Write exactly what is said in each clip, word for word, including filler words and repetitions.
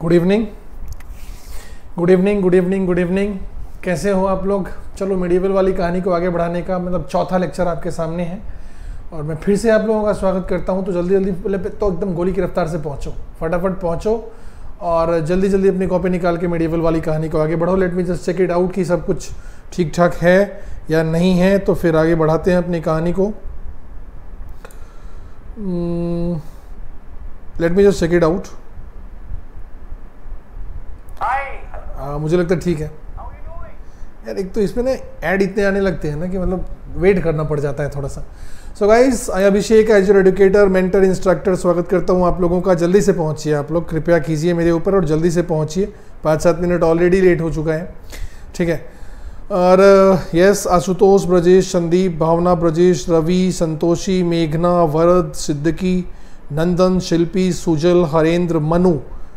Good evening good evening good evening good evening कैसे हो आप लोग। चलो मेडिवल वाली कहानी को आगे बढ़ाने का मतलब चौथा लेक्चर आपके सामने है और मैं फिर से आप लोगों का स्वागत करता हूं। तो जल्दी जल्दी पहले तो एकदम गोली की रफ्तार से पहुंचो, फटाफट पहुंचो और जल्दी जल्दी अपनी कॉपी निकाल के मेडिवल वाली कहानी को आगे बढ़ाओ। Let me just check it out कि सब कुछ ठीक ठाक है या नहीं है, तो फिर आगे बढ़ाते हैं अपनी कहानी को। Let me just check it out. आ, मुझे लगता है ठीक है यार। एक तो इसमें ना ऐड इतने आने लगते हैं ना कि मतलब वेट करना पड़ जाता है थोड़ा सा। So guys, I Abhishek as your educator mentor instructor स्वागत करता हूँ आप लोगों का। जल्दी से पहुँचिए आप लोग, कृपया कीजिए मेरे ऊपर और जल्दी से पहुँचिए। पाँच सात मिनट ऑलरेडी लेट हो चुका है, ठीक है। और यस, आशुतोष, ब्रजेश, संदीप, भावना, ब्रजेश, रवि, संतोषी, मेघना, वरद, सिद्दीकी, नंदन, शिल्पी, सुजल, हरेंद्र, मनु,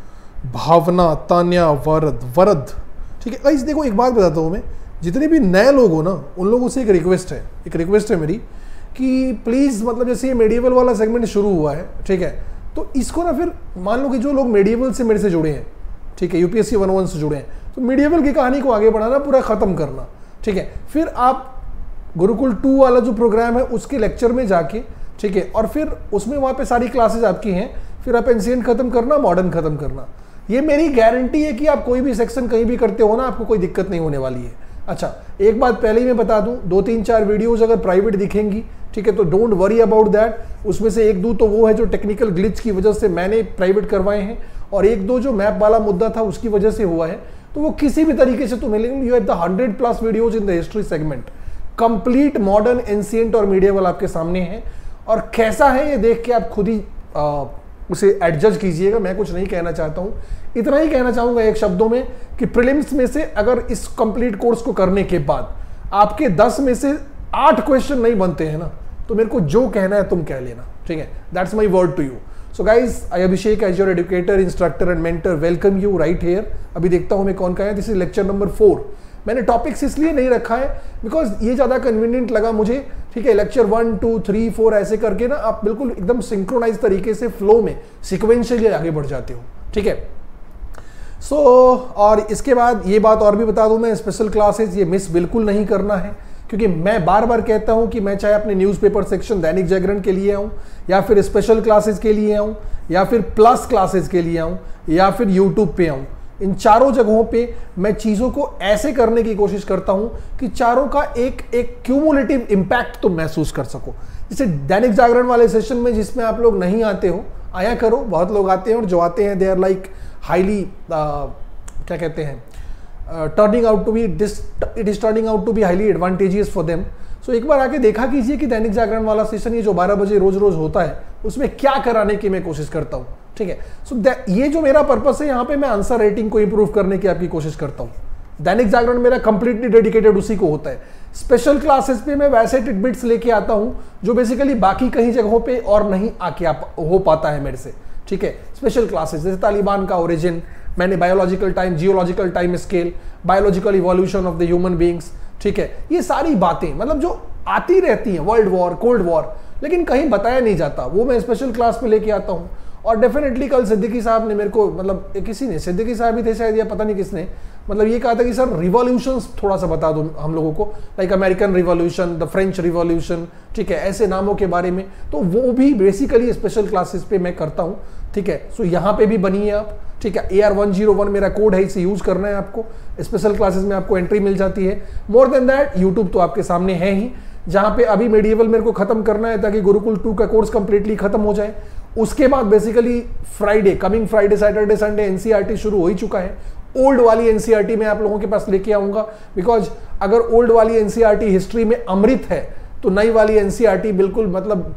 भावना, तान्या, वरद वरद ठीक है। गाइस देखो, एक बात बताता हूँ मैं, जितने भी नए लोग हो ना उन लोगों से एक रिक्वेस्ट है एक रिक्वेस्ट है मेरी कि प्लीज़ मतलब जैसे ये मेडिवल वाला सेगमेंट शुरू हुआ है, ठीक है, तो इसको ना फिर मान लो कि जो लोग मेडिवल से मेरे से जुड़े हैं, ठीक है, यूपीएससी वन वन से जुड़े हैं, तो मेडिवल की कहानी को आगे बढ़ाना, पूरा ख़त्म करना, ठीक है। फिर आप गुरुकुल टू वाला जो प्रोग्राम है उसके लेक्चर में जाके, ठीक है, और फिर उसमें वहाँ पे सारी क्लासेज आपकी हैं, फिर आप एंशिएंट खत्म करना, मॉडर्न खत्म करना। ये मेरी गारंटी है कि आप कोई भी सेक्शन कहीं भी करते हो ना, आपको कोई दिक्कत नहीं होने वाली है। अच्छा, एक बात पहले ही मैं बता दूं, दो तीन चार वीडियोस अगर प्राइवेट दिखेंगी, ठीक है, तो डोंट वरी अबाउट दैट। उसमें से एक दो तो वो है जो टेक्निकल ग्लिच की वजह से मैंने प्राइवेट करवाए हैं, और एक दो जो मैप वाला मुद्दा था उसकी वजह से हुआ है। तो वो किसी भी तरीके से तो मिलेंगे। You have the hundred plus videos in the history segment, complete modern, ancient और मीडिएवल आपके सामने है। और कैसा है ये देख के आप खुद ही आ, उसे एडजस्ट कीजिएगा। मैं कुछ नहीं कहना चाहता हूं, इतना ही कहना चाहूंगा एक शब्दों में कि प्रीलिम्स में से अगर इस कंप्लीट कोर्स को करने के बाद आपके दस में से आठ क्वेश्चन नहीं बनते हैं ना, तो मेरे को जो कहना है तुम कह लेना, ठीक है। That's my word to you. So guys, I Abhishek as your educator instructor and mentor welcome you right here. अभी देखता हूं मैं कौन का है। This is lecture number four. मैंने टॉपिक्स इसलिए नहीं रखा है बिकॉज ये ज़्यादा कन्वीनियंट लगा मुझे, ठीक है। Lecture one two three four ऐसे करके ना आप बिल्कुल एकदम सिंक्रोनाइज तरीके से फ्लो में सिक्वेंशियली आगे बढ़ जाते हो, ठीक है। सो so, और इसके बाद ये बात और भी बता दूं मैं, स्पेशल क्लासेस ये मिस बिल्कुल नहीं करना है, क्योंकि मैं बार बार कहता हूं कि मैं चाहे अपने न्यूज़पेपर सेक्शन दैनिक जागरण के लिए आऊं, या फिर स्पेशल क्लासेस के लिए आऊं, या फिर प्लस क्लासेस के लिए आऊं, या फिर यूट्यूब पे आऊं, इन चारों जगहों पे मैं चीज़ों को ऐसे करने की कोशिश करता हूं कि चारों का एक एक क्यूमुलेटिव इम्पैक्ट तुम महसूस कर सको। जैसे दैनिक जागरण वाले सेशन में जिसमें आप लोग नहीं आते हो, आया करो। बहुत लोग आते हैं और जो आते हैं दे आर लाइक हाईली क्या कहते हैं turning out to be this it is turning out to be highly advantageous for them. So एक बार आके देखा कीजिए कि दैनिक जागरण वाला सेशन ये जो बारह बजे रोज रोज होता है उसमें क्या कराने की मैं कोशिश करता हूँ, ठीक है। सो so, ये जो मेरा पर्पस है, यहाँ पे मैं आंसर रेटिंग को इंप्रूव करने की आपकी कोशिश करता हूँ। दैनिक जागरण मेरा कंप्लीटली डेडिकेटेड उसी को होता है। स्पेशल क्लासेस पे मैं वैसे टिडबिट्स लेके आता हूँ जो बेसिकली बाकी कहीं जगहों पे और नहीं आके आप हो पाता है मेरे से, ठीक है। स्पेशल क्लासेस जैसे तालिबान का ओरिजिन, मैंने biological time, geological time scale, biological evolution of the human beings, ठीक है, ये सारी बातें मतलब जो आती रहती हैं, वर्ल्ड वॉर, कोल्ड वॉर, लेकिन कहीं बताया नहीं जाता, वो मैं स्पेशल क्लास पे लेके आता हूँ। और डेफिनेटली कल सिद्दीकी साहब ने मेरे को मतलब किसी ने, सिद्दीकी साहब ही थे शायद या पता नहीं किसने, मतलब ये कहा था कि सर रिवॉल्यूशंस थोड़ा सा बता दो हम लोगों को, like American revolution, the French revolution, ठीक है, ऐसे नामों के बारे में। तो वो भी बेसिकली स्पेशल क्लासेस पे मैं करता हूँ, ठीक है। सो यहाँ पे भी बनिए आप, ठीक है। A R one zero one मेरा कोड है, इसे यूज करना है आपको। स्पेशल क्लासेस में आपको एंट्री मिल जाती है। मोर देन दैट यूट्यूब तो आपके सामने है ही, जहाँ पे अभी मेडिएवल मेरे को खत्म करना है ताकि गुरुकुल टू का कोर्स कंप्लीटली खत्म हो जाए। उसके बाद basically Friday, coming Friday, Saturday, Sunday NCERT शुरू हो ही चुका है। ओल्ड वाली एनसीईआरटी मैं आप लोगों के पास लेके आऊंगा, बिकॉज अगर ओल्ड वाली एनसीईआरटी हिस्ट्री में अमृत है तो नई वाली एनसीईआरटी बिल्कुल मतलब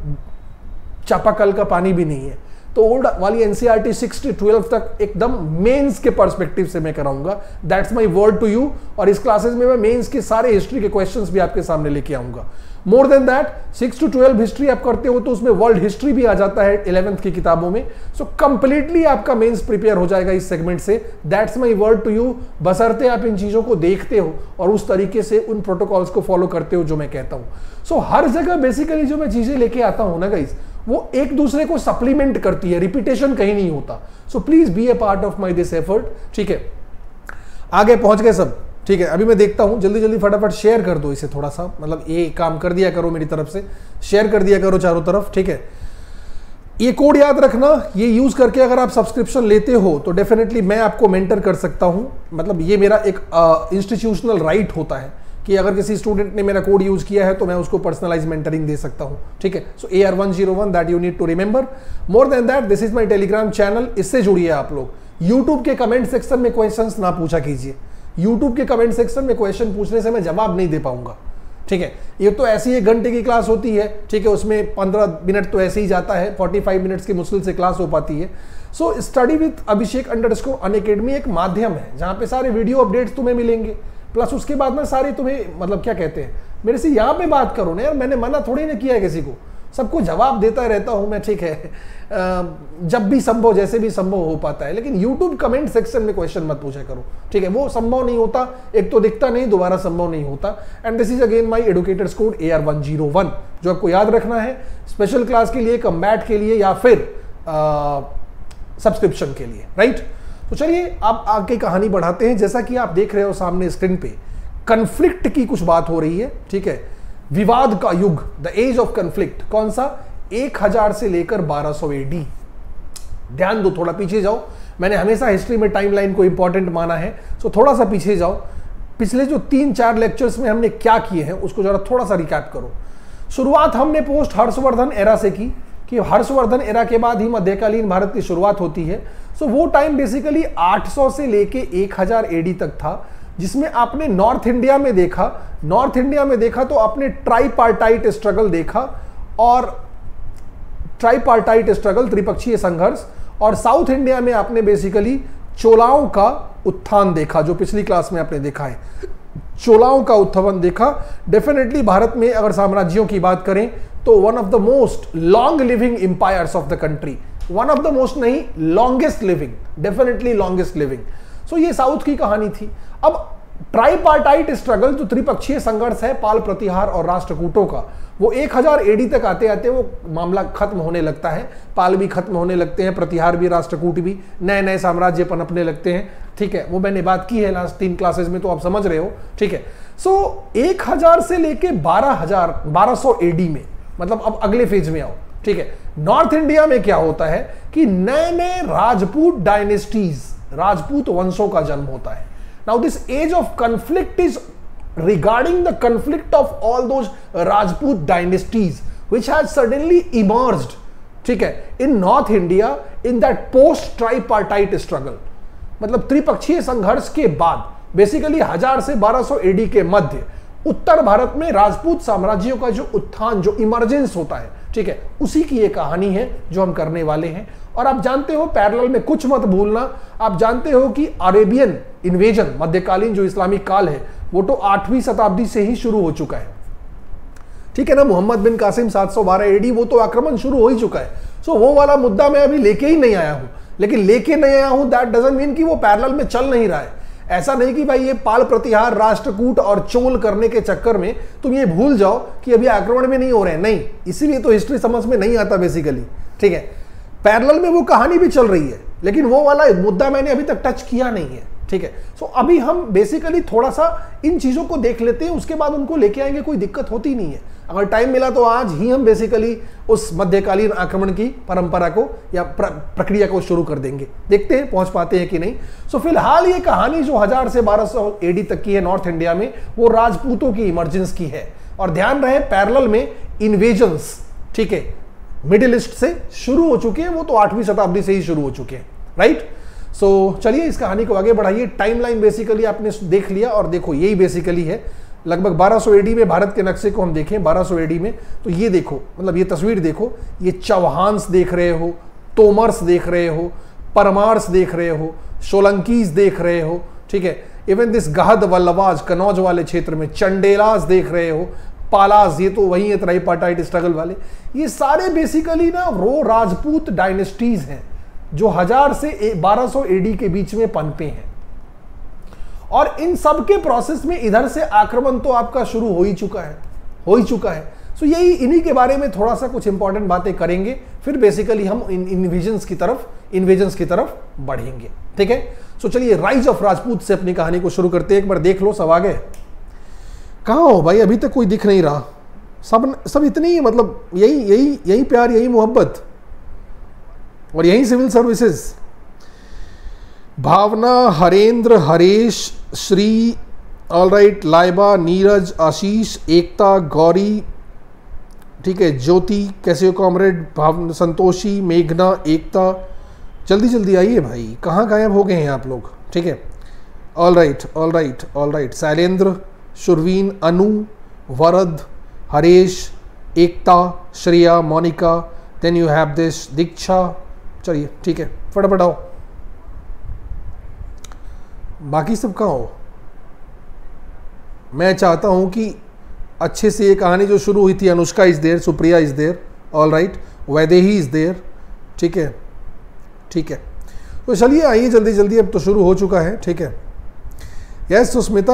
चापाकल का पानी भी नहीं है। तो ओल्ड वाली एनसीईआरटी सिक्स टू ट्वेल्व तक एकदम मेंस के पर्सपेक्टिव से मैं कराऊंगा। That's my word to you. और इस क्लासेस में मैं मेंस के सारे हिस्ट्री के क्वेश्चंस भी आपके सामने लेके आऊंगा। More than that, six to twelve history आप करते हो तो उसमें वर्ल्ड हिस्ट्री भी आ जाता है इलेवेंथ की किताबों में। सो so, कंप्लीटली आपका मेंस प्रिपेयर हो जाएगा इस सेगमेंट से। That's my word to you. बशर्ते आप इन चीजों को देखते हो और उस तरीके से उन प्रोटोकॉल्स को फॉलो करते हो जो मैं कहता हूं। सो so, हर जगह बेसिकली जो मैं चीजें लेके आता हूं ना गाइस, वो एक दूसरे को सप्लीमेंट करती है, रिपीटेशन कहीं नहीं होता। So please be a part of my this effort. ठीक है, आगे पहुंच गए सब। ठीक है, अभी मैं देखता हूं, जल्दी जल्दी फटाफट शेयर कर दो इसे थोड़ा सा, मतलब ये काम कर दिया करो मेरी तरफ से, शेयर कर दिया करो चारों तरफ। ठीक है, ये कोड याद रखना, ये यूज करके अगर आप सब्सक्रिप्शन लेते हो तो डेफिनेटली मैं आपको मेंटर कर सकता हूं। मतलब ये मेरा एक इंस्टीट्यूशनल uh, राइट होता है कि अगर किसी स्टूडेंट ने मेरा कोड यूज किया है तो मैं उसको पर्सनलाइज मेंटरिंग दे सकता हूं। ठीक है, so A R one zero one, that you need to remember. More than that, this is my Telegram channel, इससे जुड़िए आप लोग। यूट्यूब के कमेंट सेक्शन में क्वेश्चंस ना पूछा कीजिए, यूट्यूब के कमेंट सेक्शन में क्वेश्चन पूछने से मैं जवाब नहीं दे पाऊंगा। ठीक है, ये तो ऐसी एक घंटे की क्लास होती है। ठीक है, उसमें पंद्रह मिनट तो ऐसे ही जाता है, पैंतालीस मिनट्स की मुश्किल से क्लास हो पाती है। So study with Abhishek underscore Unacademy एक माध्यम है जहां पे सारे वीडियो अपडेट्स तुम्हें मिलेंगे, प्लस उसके बाद में सारी तुम्हें, मतलब क्या कहते हैं, मेरे से यहाँ पे बात करो ना यार, मैंने मना थोड़ी ना किया है किसी को, सबको जवाब देता रहता हूं मैं। ठीक है, जब भी संभव, जैसे भी संभव हो पाता है, लेकिन YouTube कमेंट सेक्शन में क्वेश्चन मत पूछा करो। ठीक है, वो संभव नहीं होता, एक तो दिखता नहीं, दोबारा संभव नहीं होता। And this is again my educators code A R one zero one, जो आपको याद रखना है स्पेशल क्लास के लिए, कम्बैट के लिए, या फिर सब्सक्रिप्शन के लिए। राइट, तो चलिए आप आगे कहानी बढ़ाते हैं। जैसा कि आप देख रहे हो सामने स्क्रीन पे, कन्फ्लिक्ट की कुछ बात हो रही है। ठीक है, विवाद का युग, द एज ऑफ कन्फ्लिक्ट, कौन सा, एक हजार से लेकर बारह सौ एडी। ध्यान दो, थोड़ा पीछे जाओ, मैंने हमेशा हिस्ट्री में टाइमलाइन को इंपॉर्टेंट माना है, सो थोड़ा सा पीछे जाओ। पिछले जो तीन चार लेक्चर्स में हमने क्या किए हैं उसको जरा थोड़ा सा रिकैप करो। शुरुआत हमने पोस्ट हर्षवर्धन एरा से की, कि हर्षवर्धन एरा के बाद ही मध्यकालीन भारत की शुरुआत होती है। सो वो टाइम बेसिकली आठ सौ से लेके एक हजार एडी तक था, जिसमें आपने नॉर्थ इंडिया में देखा, नॉर्थ इंडिया में देखा तो आपने ट्राइपार्टाइट स्ट्रगल देखा, और ट्राइपार्टाइट स्ट्रगल, त्रिपक्षीय संघर्ष, और साउथ इंडिया में आपने बेसिकली चोलाओं का उत्थान देखा, जो पिछली क्लास में आपने देखा है, चोलाओं का उत्थान देखा। डेफिनेटली भारत में अगर साम्राज्यों की बात करें तो one of the most long living empires of the country, one of the most नहीं, longest living, definitely longest living. So ये साउथ की कहानी थी। अब ट्राइपार्टाइट स्ट्रगल, जो त्रिपक्षीय संघर्ष है पाल प्रतिहार और राष्ट्रकूटों का, वो एक हजार एडी तक आते आते वो मामला खत्म होने लगता है। पाल भी खत्म होने लगते हैं, प्रतिहार भी, राष्ट्रकूट भी, नए नए साम्राज्य पनपने लगते हैं। ठीक है, वो मैंने बात की है लास्ट तीन क्लासेस में, तो आप समझ रहे हो। ठीक है, सो एक हजार से लेके बारह हजार बारह सौ एडी में, मतलब अब अगले फेज में आओ। ठीक है, नॉर्थ इंडिया में क्या होता है कि नए नए राजपूत डायनेस्टीज, राजपूत वंशों का जन्म होता है। Now this age of conflict is regarding the conflict of all those Rajput dynasties which had suddenly emerged, ठीक है, in North India in that post tripartite struggle, मतलब त्रिपक्षीय संघर्ष के बाद बेसिकली हजार से बारह सौ एडी के मध्य उत्तर भारत में राजपूत साम्राज्यों का जो उत्थान, जो इमर्जेंस होता है, ठीक है, उसी की ये कहानी है जो हम करने वाले हैं। और आप जानते हो, पैरेलल में कुछ मत भूलना, आप जानते हो कि अरेबियन इन्वेजन, मध्यकालीन जो इस्लामिक काल है, वो तो आठवीं शताब्दी से ही शुरू हो चुका है। ठीक है ना, मोहम्मद बिन कासिम सात सौ बारह एडी, वो तो आक्रमण शुरू हो ही चुका है। सो वो वाला मुद्दा मैं अभी लेके ही नहीं आया हूं, लेकिन लेके नहीं आया हूं दैट डजंट मीन कि वो पैरेलल में चल नहीं रहा है। ऐसा नहीं कि भाई ये पाल प्रतिहार, राष्ट्रकूट और चोल करने के चक्कर में तुम ये भूल जाओ कि अभी आक्रमण में नहीं हो रहे हैं, नहीं, इसीलिए तो हिस्ट्री समझ में नहीं आता बेसिकली। ठीक है, पैरेलल में वो कहानी भी चल रही है, लेकिन वो वाला मुद्दा मैंने अभी तक टच किया नहीं है। ठीक है, सो so, अभी हम बेसिकली थोड़ा सा इन चीजों को देख लेते हैं, उसके बाद उनको लेके आएंगे, कोई दिक्कत होती नहीं है। अगर टाइम मिला तो आज ही हम बेसिकली उस मध्यकालीन आक्रमण की परंपरा को या प्र, प्रक्रिया को शुरू कर देंगे, देखते हैं पहुंच पाते हैं कि नहीं। सो so, फिलहाल ये कहानी जो हजार से बारह सौ एडी तक की है नॉर्थ इंडिया में, वो राजपूतों की इमर्जेंस की है। और ध्यान रहे, पैरेलल में इन्वेजन्स, ठीक है, मिडिल ईस्ट से शुरू हो चुके हैं, वो तो आठवीं शताब्दी से ही शुरू हो चुके हैं। राइट, सो so, चलिए इस कहानी को आगे बढ़ाइए। टाइमलाइन बेसिकली आपने देख लिया, और देखो यही बेसिकली है, लगभग बारह सौ एडी में भारत के नक्शे को हम देखें, बारह सौ एडी में, तो ये देखो, मतलब ये तस्वीर देखो, ये चौहान्स देख रहे हो, तोमर्स देख रहे हो, परमार्स देख रहे हो, सोलंकीज देख रहे हो, ठीक है, even this Gahadavalas Kannauj वाले क्षेत्र में चंडेलास देख रहे हो, पालास, ये तो वही है ट्राइपार्टाइट स्ट्रगल वाले। ये सारे बेसिकली ना रो राजपूत डायनेस्टीज हैं जो हजार से बारह सौ एडी के बीच में पनपे हैं। और इन सब के प्रोसेस में इधर से आक्रमण तो आपका शुरू हो ही चुका है, हो ही चुका है। सो यही, इन्हीं के बारे में थोड़ा सा कुछ इंपॉर्टेंट बातें करेंगे, फिर बेसिकली हम इन इन्विजन्स की तरफ इन्वेजन्स की तरफ बढ़ेंगे। ठीक है, सो चलिए राइज ऑफ राजपूत से अपनी कहानी को शुरू करते हैं। एक बार देख लो सब आ गए, कहाँ हो भाई, अभी तक कोई दिख नहीं रहा। सब सब इतनी ही मतलब यही यही यही प्यार, यही मोहब्बत और यही civil services. Bhavna, Harendra, Haresh, Shri, all right, Laiba, Neeraj, Ashish, Ekta, Gauri, ठीक है, ज्योति, कैसे हो कॉमरेड, भावना, संतोषी, मेघना, एकता, जल्दी जल्दी आइए भाई, कहाँ गायब हो गए हैं आप लोग। ठीक है, all right all right all right, Shailendra, Shurveen, Anu, Varad, Haresh, Ekta, Shreya, Monika, then you have this Diksha. चलिए ठीक है, फटाफट आओ। बाकी सब कहाँ हो? मैं चाहता हूं कि अच्छे से ये कहानी जो शुरू हुई थी, Anushka is there, Supriya is there, all right, Vaidehi is there. ठीक है ठीक है, तो चलिए आइए जल्दी जल्दी, अब तो शुरू हो चुका है। ठीक है, yes Susmita,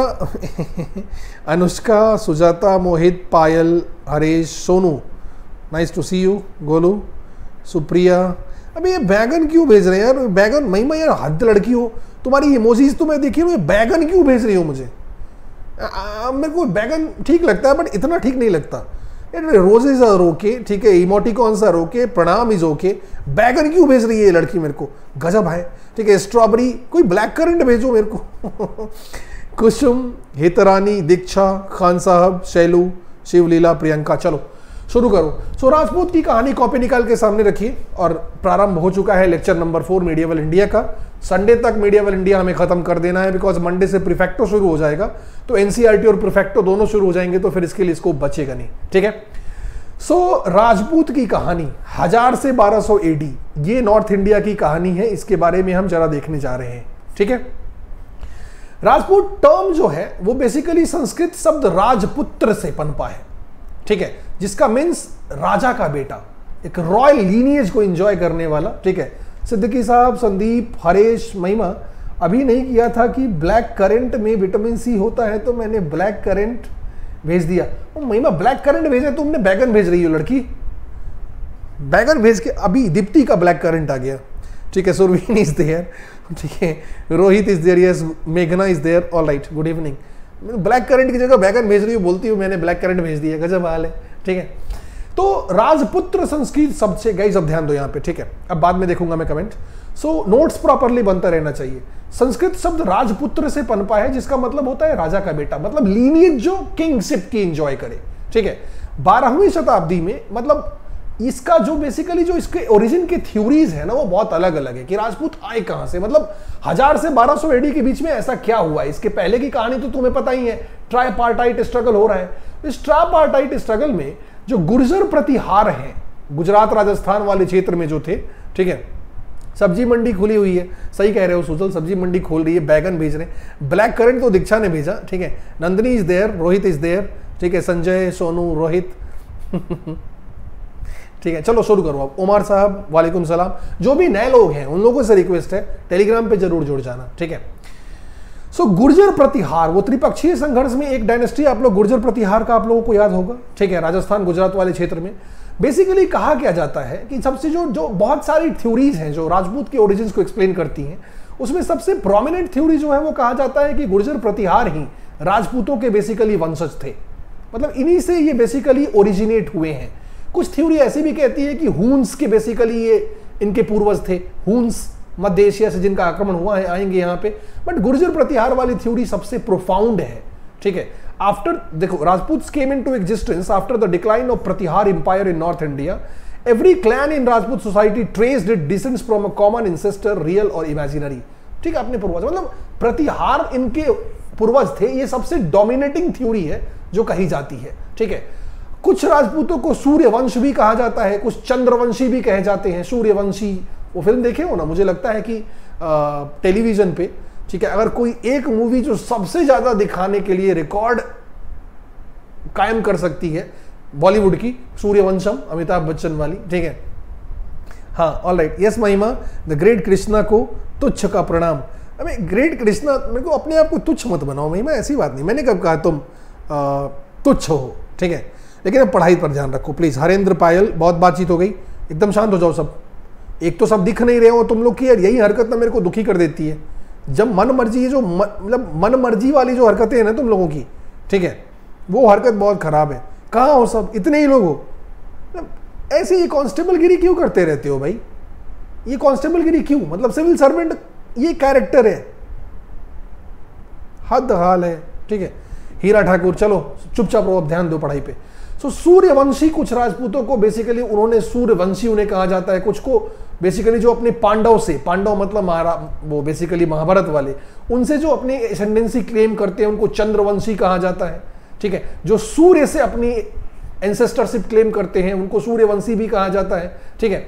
Anushka, Sujata, Mohit, Payal, Haresh, Sonu, nice to see you, Golu, Supriya. अबे ये बैगन क्यों भेज रहे हैं यार? बैगन, महिमा यार हद लड़की हो, तुम्हारी इमोजीज तो मैं देखी हूँ, बैगन क्यों भेज रही हो मुझे? आ, मेरे को बैगन ठीक लगता है बट इतना ठीक नहीं लगता यार। रोजेज आर ओके, ठीक है, emoticons are okay, pranam is okay, बैगन क्यों भेज रही है ये लड़की मेरे को? गजब है। ठीक है, स्ट्रॉबेरी, कोई ब्लैक करंट भेजो मेरे को। कुसुम, हितरानी, दीक्षा, खान साहब, शैलू, शिवलीला, प्रियंका। चलो शुरू करो। सो राजपूत की कहानी कॉपी निकाल के सामने रखिए और प्रारंभ हो चुका है lecture number four medieval India का। संडे तक मीडिएवल इंडिया हमें खत्म कर देना है, बिकॉज मंडे से प्रीफेक्टो शुरू हो जाएगा, तो एनसीईआरटी और प्रीफेक्टो दोनों शुरू हो जाएंगे, तो फिर इसके लिए स्कोप बचेगा नहीं। ठीक है, सो so, राजपूत की कहानी हजार से बारह सौ एडी, ये नॉर्थ इंडिया की कहानी है, इसके बारे में हम जरा देखने जा रहे हैं। ठीक है, राजपूत टर्म जो है वो बेसिकली संस्कृत शब्द राजपुत्र से पनपा है। ठीक है, जिसका मीन्स राजा का बेटा, एक रॉयल लीनिएज को एंजॉय करने वाला। ठीक है, सिद्दीकी साहब, संदीप, हरेश, महिमा, अभी नहीं किया था कि ब्लैक करंट में विटामिन सी होता है, तो मैंने ब्लैक करंट भेज दिया। महिमा ब्लैक करंट भेजा, तुमने बैगन भेज रही हो लड़की, बैगन भेज के अभी दीप्ति का ब्लैक करंट आ गया। ठीक है, सुरवीन इज देयर, ठीक है, रोहित इज देयर, यस, मेघना is there, all right, good evening. Black currant की जगह बैगन भेज रही हूँ, बोलती हूँ मैंने ब्लैक करंट भेज दिया, गजब हाल है। ठीक है, तो राजपुत्र संस्कृत शब्द से, गाइस अब ध्यान दो यहाँ पे। ठीक है, अब बाद में देखूंगा मैं कमेंट, सो नोट्स प्रॉपरली बनता रहना चाहिए। संस्कृत शब्द राजपुत्र से पनपा है, जिसका मतलब होता है राजा का बेटा, मतलब लीनिएज जो किंगशिप की एंजॉय करे। ठीक है, बारहवीं शताब्दी में, मतलब इसका जो बेसिकली जो इसके ओरिजिन के थ्योरीज है ना, वो बहुत अलग अलग है कि राजपूत आए कहां से, मतलब हजार से बारह सौ एडी के बीच में ऐसा क्या हुआ है। इसके पहले की कहानी तो तुम्हें पता ही है, ट्राइपार्टाइट स्ट्रगल हो रहा है। इस ट्राइपार्टाइट स्ट्रगल में जो गुर्जर प्रतिहार हैं, गुजरात राजस्थान वाले क्षेत्र में जो थे, ठीक है, सब्जी मंडी खुली हुई है, सही कह रहे हो सुजल, सब्जी मंडी खोल रही है, बैगन भेज रहे हैं। ब्लैक करंट तो दीक्षा ने भेजा। ठीक है, Nandini is there, Rohit is there, ठीक है, संजय, सोनू, रोहित। ठीक है, चलो शुरू करो आप। उमर साहब, वालेकुम सलाम। जो भी नए लोग हैं उन लोगों से रिक्वेस्ट है टेलीग्राम पे जरूर जुड़ जाना। ठीक है, सो so, गुर्जर प्रतिहार, वो त्रिपक्षीय संघर्ष में एक डायनेस्टी, आप लोग गुर्जर प्रतिहार का आप लोगों को याद होगा। ठीक है, राजस्थान गुजरात वाले क्षेत्र में बेसिकली कहा क्या जाता है कि सबसे जो जो बहुत सारी थ्योरीज हैं जो राजपूत के ओरिजिन्स को एक्सप्लेन करती हैं, उसमें सबसे प्रोमिनेंट थ्योरी जो है वो कहा जाता है कि गुर्जर प्रतिहार ही राजपूतों के बेसिकली वंशज थे, मतलब इन्हीं से ये बेसिकली ओरिजिनेट हुए हैं। कुछ थ्योरी ऐसी भी कहती है कि हून्स के बेसिकली ये इनके पूर्वज थे, हून्स मध्य एशिया से जिनका आक्रमण हुआ है, आएंगे यहाँ पे। बट गुर्जर प्रतिहार वाली थ्योरी सबसे प्रोफाउंड है। ठीक है, आफ्टर, देखो, Rajput came into existence after the decline of Pratihara empire in north India. Every clan in Rajput society traced it descends from a common ancestor, real or imaginary. ठीक है, अपने पूर्वज, मतलब प्रतिहार इनके पूर्वज थे, ये सबसे डोमिनेटिंग थ्योरी है जो कही जाती है। ठीक है, कुछ राजपूतों को सूर्यवंश भी कहा जाता है, कुछ चंद्रवंशी भी कहे जाते हैं। सूर्यवंशी, वो फिल्म देखे हो ना, मुझे लगता है कि टेलीविजन पे। ठीक है, अगर कोई एक मूवी जो सबसे ज्यादा दिखाने के लिए रिकॉर्ड कायम कर सकती है बॉलीवुड की, सूर्यवंशम, अमिताभ बच्चन वाली। ठीक है, हाँ, all right, yes Mahima, the great Krishna को तुच्छ का प्रणाम। अबे ग्रेट कृष्णा, मेरे को अपने आप को तुच्छ मत बनाओ महिमा, ऐसी बात नहीं, मैंने कब कहा तुम आ, तुच्छ हो। ठीक है, लेकिन अब पढ़ाई पर ध्यान रखो प्लीज। हरेंद्र, पायल, बहुत बातचीत हो गई, एकदम शांत हो जाओ सब। एक तो सब दिख नहीं रहे हो तुम लोग की, यार यही हरकत ना मेरे को दुखी कर देती है। जब मन मर्जी जो मतलब मन मर्जी वाली जो हरकतें हैं ना तुम लोगों की, ठीक है, वो हरकत बहुत खराब है। कहाँ हो सब, इतने ही लोग हो, ऐसे ये कांस्टेबल गिरी क्यों करते रहते हो भाई? ये कांस्टेबल गिरी क्यों? मतलब सिविल सर्वेंट ये कैरेक्टर है, हद हाल है, ठीक है। हीरा ठाकुर, चलो चुपचाप रहो, अब ध्यान दो पढ़ाई पे। सो सूर्यवंशी कुछ राजपूतों को बेसिकली उन्होंने सूर्यवंशी उन्हें कहा जाता है, कुछ को बेसिकली जो अपने पांडव से, पांडव मतलब महारा वो बेसिकली महाभारत वाले, उनसे जो अपनी एसेंडेंसी क्लेम करते हैं उनको चंद्रवंशी कहा जाता है, ठीक है। जो सूर्य से अपनी एंसेस्टरशिप क्लेम करते हैं उनको सूर्यवंशी भी कहा जाता है, ठीक है।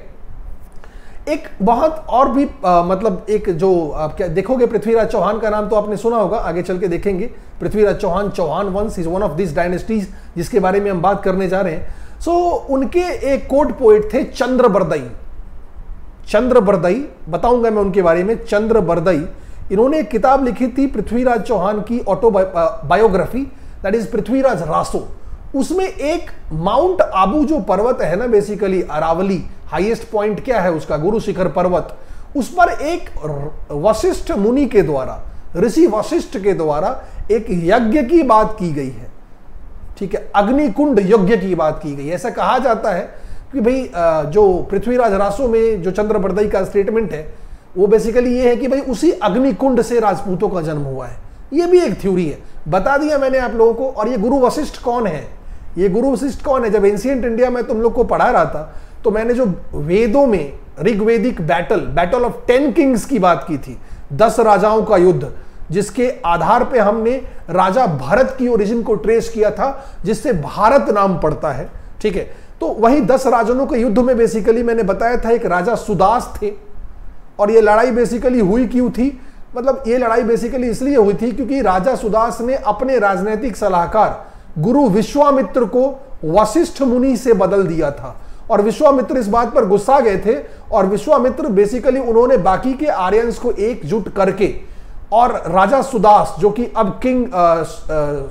एक बहुत और भी आ, मतलब एक जो आप क्या देखोगे, पृथ्वीराज चौहान का नाम तो आपने सुना होगा, आगे चल के देखेंगे। पृथ्वीराज चौहान, चौहान वंश is one of this dynasties जिसके बारे में हम बात करने जा रहे हैं। सो so, उनके एक कोर्ट पोएट थे चंद्रबरदई, चंद्रबरदई बताऊंगा मैं उनके बारे में। चंद्रबरदई, इन्होंने एक किताब लिखी थी पृथ्वीराज चौहान की autobiography, that is Prithviraj Raso. उसमें एक माउंट आबू जो पर्वत है ना, बेसिकली अरावली, हाईएस्ट पॉइंट क्या है उसका, गुरु शिखर पर्वत, उस पर एक वशिष्ठ मुनि के द्वारा, ऋषि वशिष्ठ के द्वारा एक यज्ञ की बात की गई है, ठीक है। अग्निकुंड यज्ञ की बात की गई। ऐसा कहा जाता है कि भाई जो पृथ्वीराज रासो में जो चंद्रबरदई का स्टेटमेंट है वो बेसिकली ये है कि भाई उसी अग्निकुंड से राजपूतों का जन्म हुआ है। ये भी एक थ्योरी है, बता दिया मैंने आप लोगों को। और ये गुरु वशिष्ठ कौन है, ये गुरु वशिष्ठ कौन है? जब एंशिएंट इंडिया में तुम लोग को पढ़ा रहा था तो मैंने जो वेदों में Rigvedic battle battle of ten kings की बात की थी, दस राजाओं का युद्ध, जिसके आधार पे हमने राजा भरत की ओरिजिन को ट्रेस किया था, जिससे भारत नाम पड़ता है, ठीक है। तो वही दस राजाओं के युद्ध में बेसिकली मैंने बताया था एक राजा सुदास थे, और ये लड़ाई बेसिकली हुई क्यों थी? मतलब ये लड़ाई बेसिकली इसलिए हुई थी क्योंकि राजा सुदास ने अपने राजनीतिक सलाहकार गुरु विश्वामित्र को वशिष्ठ मुनि से बदल दिया था, और विश्वामित्र इस बात पर गुस्सा गए थे, और विश्वामित्र बेसिकली उन्होंने बाकी के आर्यंस को एकजुट करके और राजा सुदास जो कि अब king ah, ah,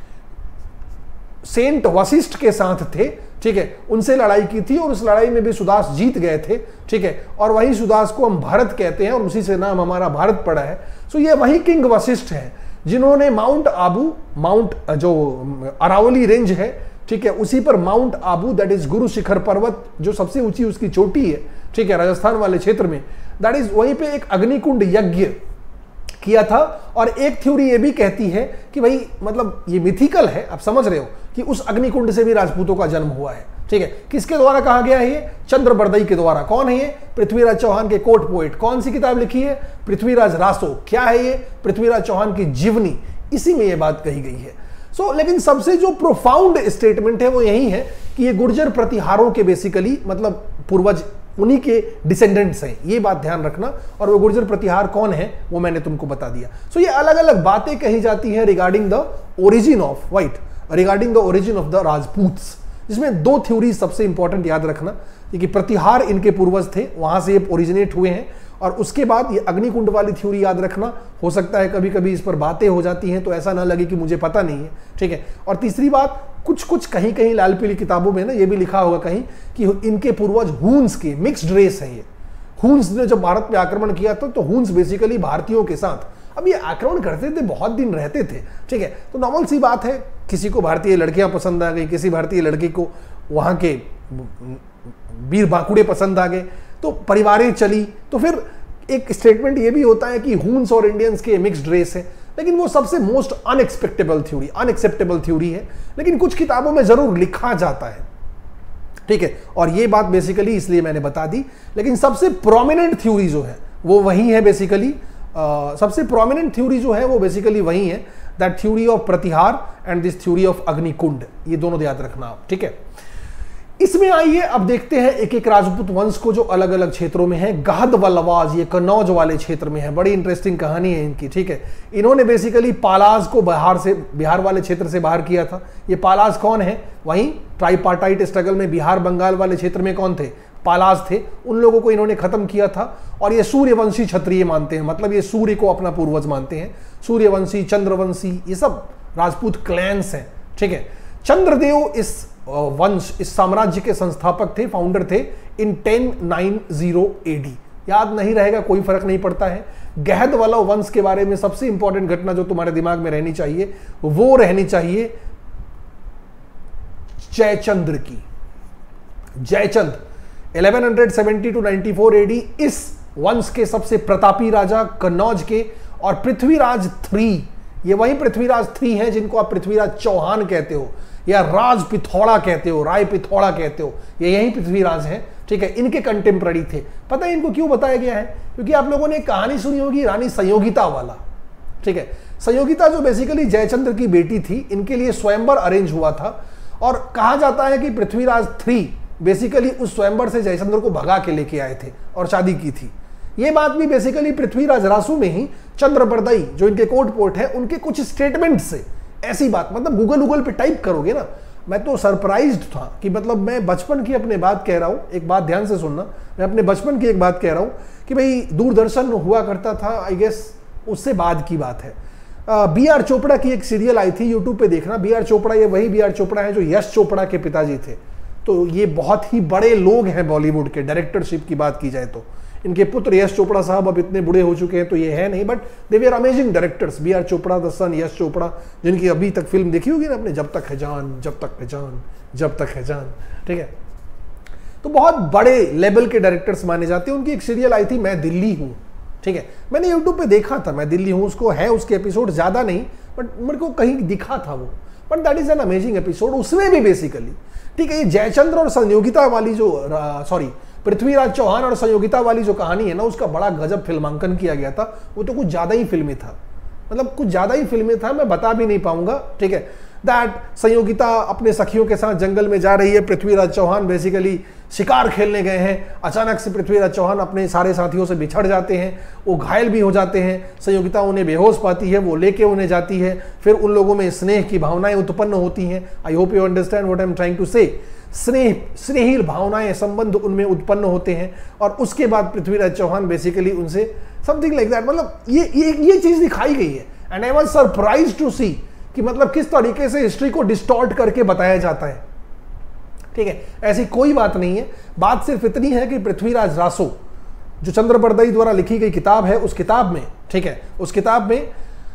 saint Vashishtha के साथ थे, ठीक है, उनसे लड़ाई की थी, और उस लड़ाई में भी सुदास जीत गए थे, ठीक है। और वही सुदास को हम भारत कहते हैं और उसी से नाम हमारा भारत पड़ा है। सो ये वही किंग वशिष्ठ है जिन्होंने माउंट आबू, माउंट जो अरावली रेंज है, ठीक है, उसी पर mount Abu that is Guru Shikhar पर्वत जो सबसे ऊंची उसकी चोटी है, ठीक है, राजस्थान वाले क्षेत्र में, दैट इज वहीं पे एक अग्निकुंड यज्ञ किया था। और एक थ्योरी ये भी कहती है कि भाई मतलब ये मिथिकल है, आप समझ रहे हो, कि उस अग्निकुंड से भी राजपूतों का जन्म हुआ है, ठीक है। किसके द्वारा कहा गया है ये? चंद्रबरदई के द्वारा। कौन है ये? पृथ्वीराज चौहान के कोर्ट पोएट। कौन सी किताब लिखी है? पृथ्वीराज रासो। क्या है ये? पृथ्वीराज चौहान की जीवनी, इसी में ये बात कही गई है। सो so, लेकिन सबसे जो प्रोफाउंड स्टेटमेंट है वो यही है कि ये गुर्जर प्रतिहारों के बेसिकली मतलब पूर्वज, उन्हीं के डिसेंडेंट्स हैं, ये बात ध्यान रखना। और वो गुर्जर प्रतिहार कौन है वो मैंने तुमको बता दिया। सो so, ये अलग अलग बातें कही जाती है regarding the origin of white, regarding the origin of the Rajputs, जिसमें दो थ्योरी सबसे इंपॉर्टेंट याद रखना कि प्रतिहार इनके पूर्वज थे, वहां से ये ओरिजिनेट हुए हैं। और उसके बाद ये अग्निकुंड वाली थ्योरी याद रखना। हो सकता है कभी कभी इस पर बातें हो जाती हैं तो ऐसा ना लगे कि मुझे पता नहीं है, ठीक है। और तीसरी बात, कुछ कुछ कहीं कहीं लाल पीली किताबों में ना ये भी लिखा होगा कहीं कि इनके पूर्वज हून्स के मिक्स्ड रेस है। ये हून्स ने जब भारत पे आक्रमण किया था तो हून्स बेसिकली भारतीयों के साथ अब ये आक्रमण करते थे, बहुत दिन रहते थे, ठीक है। तो नॉर्मल सी बात है, किसी को भारतीय लड़कियां पसंद आ गई, किसी भारतीय लड़की को वहां के वीर बांकुड़े पसंद आ गए, तो परिवारें चली। तो फिर एक स्टेटमेंट ये भी होता है कि हून्स और इंडियंस के मिक्स्ड रेस है, लेकिन वो सबसे most unexpectable theory, unacceptable theory है, लेकिन कुछ किताबों में जरूर लिखा जाता है, ठीक है। और ये बात बेसिकली इसलिए मैंने बता दी। लेकिन सबसे प्रोमिनेंट थ्योरी जो है वो वही है बेसिकली, uh, सबसे प्रोमिनेंट थ्योरी जो है वो बेसिकली वही है, that theory of Pratihara and this theory of Agnikund. ये दोनों याद रखना आप, ठीक है। इसमें आइए अब देखते हैं एक एक राजपूत वंश को जो अलग अलग क्षेत्रों में है। गहद वल्लवाज ये कन्नौज वाले क्षेत्र में है, बड़ी इंटरेस्टिंग कहानी है इनकी, ठीक है। इन्होंने बेसिकली पालाज को बिहार से, बिहार वाले क्षेत्र से बाहर किया था। ये पालाज कौन है? वहीं ट्राइपार्टाइट स्ट्रगल में बिहार बंगाल वाले क्षेत्र में कौन थे? पालाज थे। उन लोगों को इन्होंने खत्म किया था। और ये सूर्यवंशी क्षत्रिय मानते हैं, मतलब ये सूर्य को अपना पूर्वज मानते हैं। सूर्यवंशी, चंद्रवंशी, ये सब राजपूत क्लैंस हैं, ठीक है। चंद्रदेव इस वंश, इस साम्राज्य के संस्थापक थे, फाउंडर थे इन टेन नाइंटी एडी। याद नहीं रहेगा, कोई फर्क नहीं पड़ता है। गहद वाला वंश के बारे में सबसे इंपॉर्टेंट घटना जो तुम्हारे दिमाग में रहनी चाहिए वो रहनी चाहिए जयचंद्र की। जयचंद ग्यारह सौ सत्तर टू चौरानवे एडी इस वंश के सबसे प्रतापी राजा, कन्नौज के, और पृथ्वीराज थ्री, ये वही पृथ्वीराज थ्री हैं जिनको आप पृथ्वीराज चौहान कहते हो या राज पिथौड़ा कहते हो, राय पिथौड़ा कहते हो, ये यही पृथ्वीराज हैं, ठीक है। इनके कंटेम्पररी थे। पता है इनको क्यों बताया गया है? क्योंकि आप लोगों ने एक कहानी सुनी होगी रानी संयोगिता वाला, ठीक है। संयोगिता जो बेसिकली जयचंद्र की बेटी थी, इनके लिए स्वयंवर अरेंज हुआ था और कहा जाता है कि पृथ्वीराज थ्री बेसिकली उस स्वयंवर से जयचंद्र को भगा के लेके आए थे और शादी की थी। ये बात भी बेसिकली पृथ्वीराज रासु में ही चंद्रबरदाई जो इनके कोर्ट पोर्ट है उनके कुछ स्टेटमेंट से ऐसी बात, मतलब गूगल गूगल पे टाइप करोगे ना, मैं तो सरप्राइज्ड था कि मतलब मैं बचपन की अपने बात कह रहा हूँ। एक बात ध्यान से सुनना, मैं अपने बचपन की एक बात कह रहा हूँ कि भाई दूरदर्शन हुआ करता था, आई गेस उससे बाद की बात है। बी आर चोपड़ा की एक सीरियल आई थी, यूट्यूब पे देखना। बी आर चोपड़ा ये वही बी आर चोपड़ा है जो यश चोपड़ा के पिताजी थे। तो ये बहुत ही बड़े लोग हैं बॉलीवुड के, डायरेक्टरशिप की बात की जाए तो। इनके पुत्र यश चोपड़ा साहब अब इतने बूढ़े हो चुके हैं तो ये है नहीं, बट दे वे are amazing directors. B R Chopra the son, Yash Chopra, जिनकी अभी तक फिल्म देखी होगी ना आपने, जब तक है जान, जब तक है जान, जब तक है जान, ठीक है। तो बहुत बड़े लेवल के डायरेक्टर्स माने जाते हैं। उनकी एक सीरियल आई थी मैं दिल्ली हूँ, ठीक है। मैंने यूट्यूब पे देखा था मैं दिल्ली हूँ, उसको है, उसके एपिसोड ज्यादा नहीं बट मेरे को कहीं दिखा था वो, but that is an amazing episode. उसमें भी बेसिकली, ठीक है, ये जयचंद्र और संयोगिता वाली जो, सॉरी पृथ्वीराज चौहान और संयोगिता वाली जो कहानी है ना, उसका बड़ा गजब फिल्मांकन किया गया था। वो तो कुछ ज्यादा ही फिल्मी था, मतलब कुछ ज्यादा ही फिल्मी था, मैं बता भी नहीं पाऊंगा, ठीक है। दैट संयोगिता अपने सखियों के साथ जंगल में जा रही है, पृथ्वीराज चौहान बेसिकली शिकार खेलने गए हैं, अचानक से पृथ्वीराज चौहान अपने सारे साथियों से बिछड़ जाते हैं, वो घायल भी हो जाते हैं। संयोगिता उन्हें बेहोश पाती है, वो लेके उन्हें जाती है, फिर उन लोगों में स्नेह की भावनाएं उत्पन्न होती हैं। I hope you understand what I am trying to say. स्नेह स्नेही भावनाएं, संबंध उनमें उत्पन्न होते हैं और उसके बाद पृथ्वीराज चौहान बेसिकली उनसे समथिंग लाइक दैट, मतलब ये ये ये चीज दिखाई गई है। And I was surprised to see कि मतलब किस तरीके से हिस्ट्री को डिस्टॉर्ट करके बताया जाता है, ठीक है। ऐसी कोई बात नहीं है, बात सिर्फ इतनी है कि पृथ्वीराज रासो जो चंद्रबरदाई द्वारा लिखी गई किताब है, उस किताब में, ठीक है, उस किताब में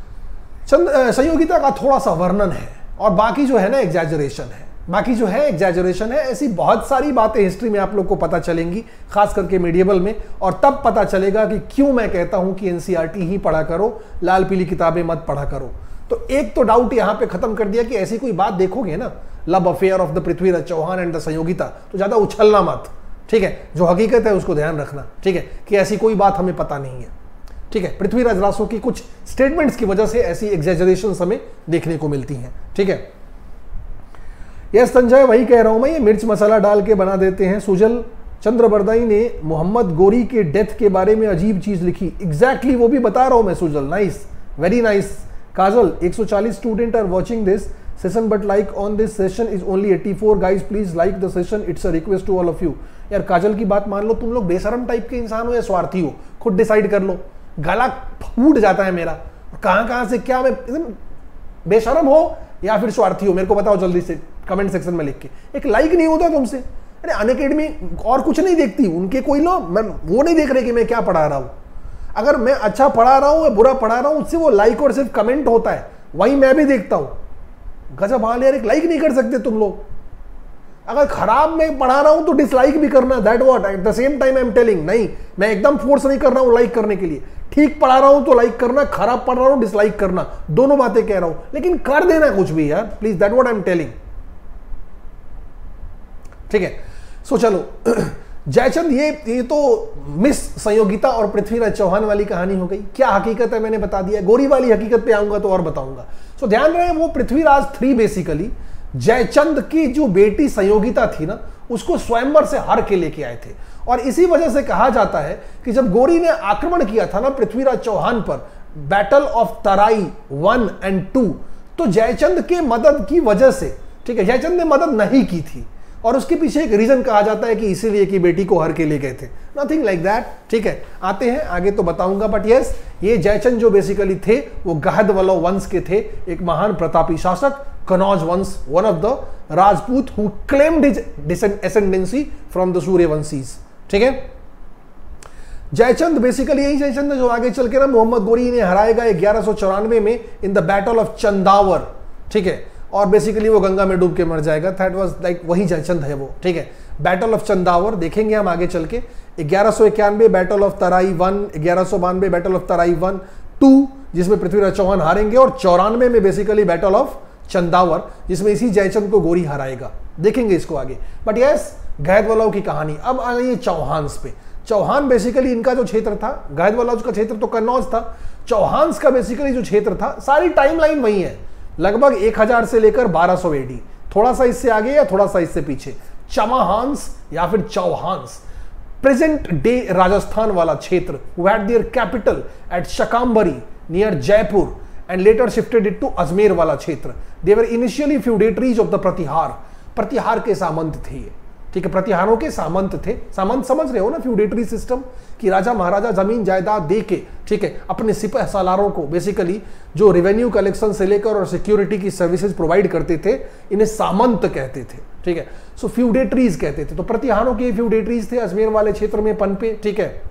चंद्र संयोगिता का थोड़ा सा वर्णन है और बाकी जो है ना एग्जैजरेशन है, बाकी जो है एग्जैजरेशन है। ऐसी बहुत सारी बातें हिस्ट्री में आप लोग को पता चलेंगी, खास करके मेडिएवल में, और तब पता चलेगा कि क्यों मैं कहता हूं कि एनसीईआरटी ही पढ़ा करो, लाल पीली किताबें मत पढ़ा करो। तो एक तो डाउट यहां पे खत्म कर दिया कि ऐसी कोई बात देखोगे ना, love affair of the Prithviraj Chauhan and the Sanyogita, तो ज्यादा उछलना मत, ठीक है। जो हकीकत है उसको ध्यान रखना, ठीक है, कि ऐसी कोई बात हमें पता नहीं है, ठीक है। पृथ्वीराज रासो की कुछ स्टेटमेंट्स की वजह से ऐसी एग्जैजरेशन हमें देखने को मिलती हैं, ठीक है। यस संजय, वही कह रहा हूं मैं, ये मिर्च मसाला डाल के बना देते हैं। सुजल, चंद्रबरदाई ने मोहम्मद गोरी के डेथ के बारे में अजीब चीज लिखी। एग्जैक्टली exactly, वो भी बता रहा हूं मैं Sujal. Nice, very nice. Kajal, एक सौ चालीस student are watching this session but like on this session is only चौरासी guys, please like the session, it's a request to all of you. यार काजल की बात मान लो, तुम लोग बेशरम टाइप के इंसान हो या स्वार्थी हो, खुद डिसाइड कर लो। गला फूट जाता है मेरा, कहां कहां से क्या, मैं बेशरम हो या फिर स्वार्थी हो, मेरे को बताओ जल्दी से कमेंट सेक्शन में लिख के। एक लाइक नहीं होता तुमसे। अरे अनअकैडमी और कुछ नहीं देखती, उनके कोई लोग, मैं वो नहीं देख रहे कि मैं क्या पढ़ा रहा हूं। अगर मैं अच्छा पढ़ा रहा हूं या बुरा पढ़ा रहा हूं, उससे वो लाइक और सिर्फ कमेंट होता है, वही मैं भी देखता हूं। गजब हाल यार, एक लाइक नहीं कर सकते तुम लोग। अगर खराब मैं पढ़ा रहा हूं तो डिसलाइक भी करना, that what at the same time I am telling. नहीं, मैं एकदम फोर्स नहीं कर रहा हूं लाइक करने के लिए। ठीक पढ़ा रहा हूं तो लाइक करना, खराब पढ़ रहा हूं डिसलाइक करना, दोनों बातें कह रहा हूं, लेकिन कर देना कुछ भी यार please, that what I am telling, ठीक है। सो चलो जयचंद, ये ये तो मिस संयोगिता और पृथ्वीराज चौहान वाली कहानी हो गई। क्या हकीकत है मैंने बता दिया, गोरी वाली हकीकत पे आऊंगा तो और बताऊंगा। सो ध्यान रहे, वो पृथ्वीराज थ्री बेसिकली जयचंद की जो बेटी संयोगिता थी ना, उसको स्वयंवर से हर के लेके आए थे। और इसी वजह से कहा जाता है कि जब गोरी ने आक्रमण किया था ना पृथ्वीराज चौहान पर, battle of Tarain one and two, तो जयचंद के मदद की वजह से, ठीक है, जयचंद ने मदद नहीं की थी और उसके पीछे एक रीजन कहा जाता है कि इसीलिए कि बेटी को हर के ले गए थे। नथिंग लाइक दैट, ठीक है। आते हैं आगे तो बताऊंगा, बट यस, ये जयचंद जो बेसिकली थे वो गहद वाला वंश के थे, एक महान प्रतापी शासक, कनौज वंश, one of the Rajput who claimed his ascendancy from the Suryavanshis. ठीक है, जयचंद बेसिकली यही जयचंद जो आगे चल के ना मोहम्मद गोरी ने हराएगा ग्यारह सौ चौरानवे में in the battle of Chandawar. ठीक है, और बेसिकली वो गंगा में डूब के मर जाएगा। दैट वाज लाइक वही जयचंद है वो। ठीक है, बैटल ऑफ चंदावर देखेंगे हम आगे चल के। ग्यारह सौ इक्यानवे बैटल ऑफ तराई वन, ग्यारह सौ बानवे battle of Tarain one two जिसमें पृथ्वीराज चौहान हारेंगे, और चौरानवे में बेसिकली बैटल ऑफ चंदावर जिसमें इसी जयचंद को गोरी हराएगा। देखेंगे इसको आगे। बट यस, गैदवल्लभ की कहानी। अब आ रही है चौहान्स पे। चौहान बेसिकली इनका जो क्षेत्र था, गैदवल्लभ का क्षेत्र तो कन्नौज था, चौहान्स का बेसिकली जो क्षेत्र था, सारी टाइमलाइन वही है, लगभग एक हज़ार से लेकर बारह सौ एडी, थोड़ा सा इससे आगे या थोड़ा सा इससे पीछे। चमाहांस या फिर चौहान्स, प्रेजेंट डे राजस्थान वाला क्षेत्र, who had their capital at Shakambari near Jaipur and later shifted it to Ajmer वाला क्षेत्र। They were initially feudatories of the प्रतिहार, प्रतिहार के सामंत थे ये। ठीक है, प्रतिहारों के सामंत थे। सामंत समझ रहे हो ना, फ्यूडेटरी सिस्टम कि राजा महाराजा जमीन जायदाद दे के, ठीक है, अपने सिपह सालारों को बेसिकली जो रेवेन्यू कलेक्शन से लेकर और सिक्योरिटी की सर्विसेज प्रोवाइड करते थे, इन्हें सामंत कहते थे। ठीक है, सो फ्यूडेटरीज कहते थे। तो प्रतिहारों के फ्यूडेटरीज थे अजमेर वाले क्षेत्र में पनपे। ठीक है,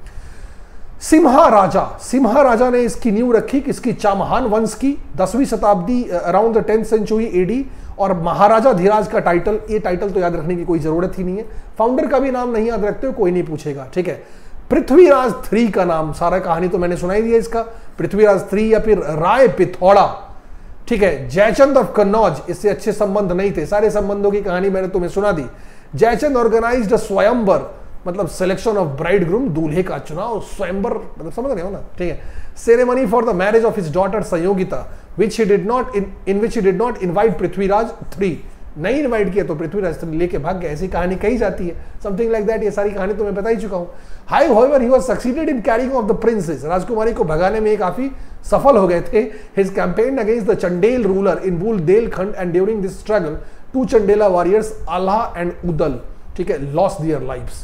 सिम्हा राजा, सिम्हा राजा ने इसकी नींव रखी, किसकी? चामहान वंश की, दसवीं शताब्दी around the tenth century AD. और महाराजा धीराज का टाइटल, ये टाइटल तो याद रखने की कोई जरूरत ही नहीं है, फाउंडर का भी नाम नहीं याद रखते हो, कोई नहीं पूछेगा। ठीक है, पृथ्वीराज थ्री का नाम, सारा कहानी तो मैंने सुनाई दिया इसका, पृथ्वीराज थ्री या फिर राय पिथौड़ा। ठीक है, जयचंद ऑफ कन्नौज, इससे अच्छे संबंध नहीं थे, सारे संबंधों की कहानी मैंने तुम्हें सुना दी। जयचंद ऑर्गेनाइज्ड स्वयंवर, मतलब सिलेक्शन ऑफ ब्राइड ग्रूम, दूल्हे का चुनाव, स्वयंवर मतलब समझ रहे हो ना। ठीक है, ceremony for the marriage of his daughter Sanyogita, which he did not in in which he did not invite Prithviraj three, नहीं इनवाइट किया तो पृथ्वीराज थ्री लेके भाग गया, ऐसी कहानी कही जाती है, समथिंग लाइक दैट। ये सारी कहानी तो मैं बता ही चुका हूं। Hi however he was succeeded in carrying off the princess, राजकुमारी को भगाने में काफी सफल हो गए थे। his campaign against the Chandel ruler in Bundelkhand and during this struggle two Chandela warriors Alha and Udal, ठीक है, lost their lives।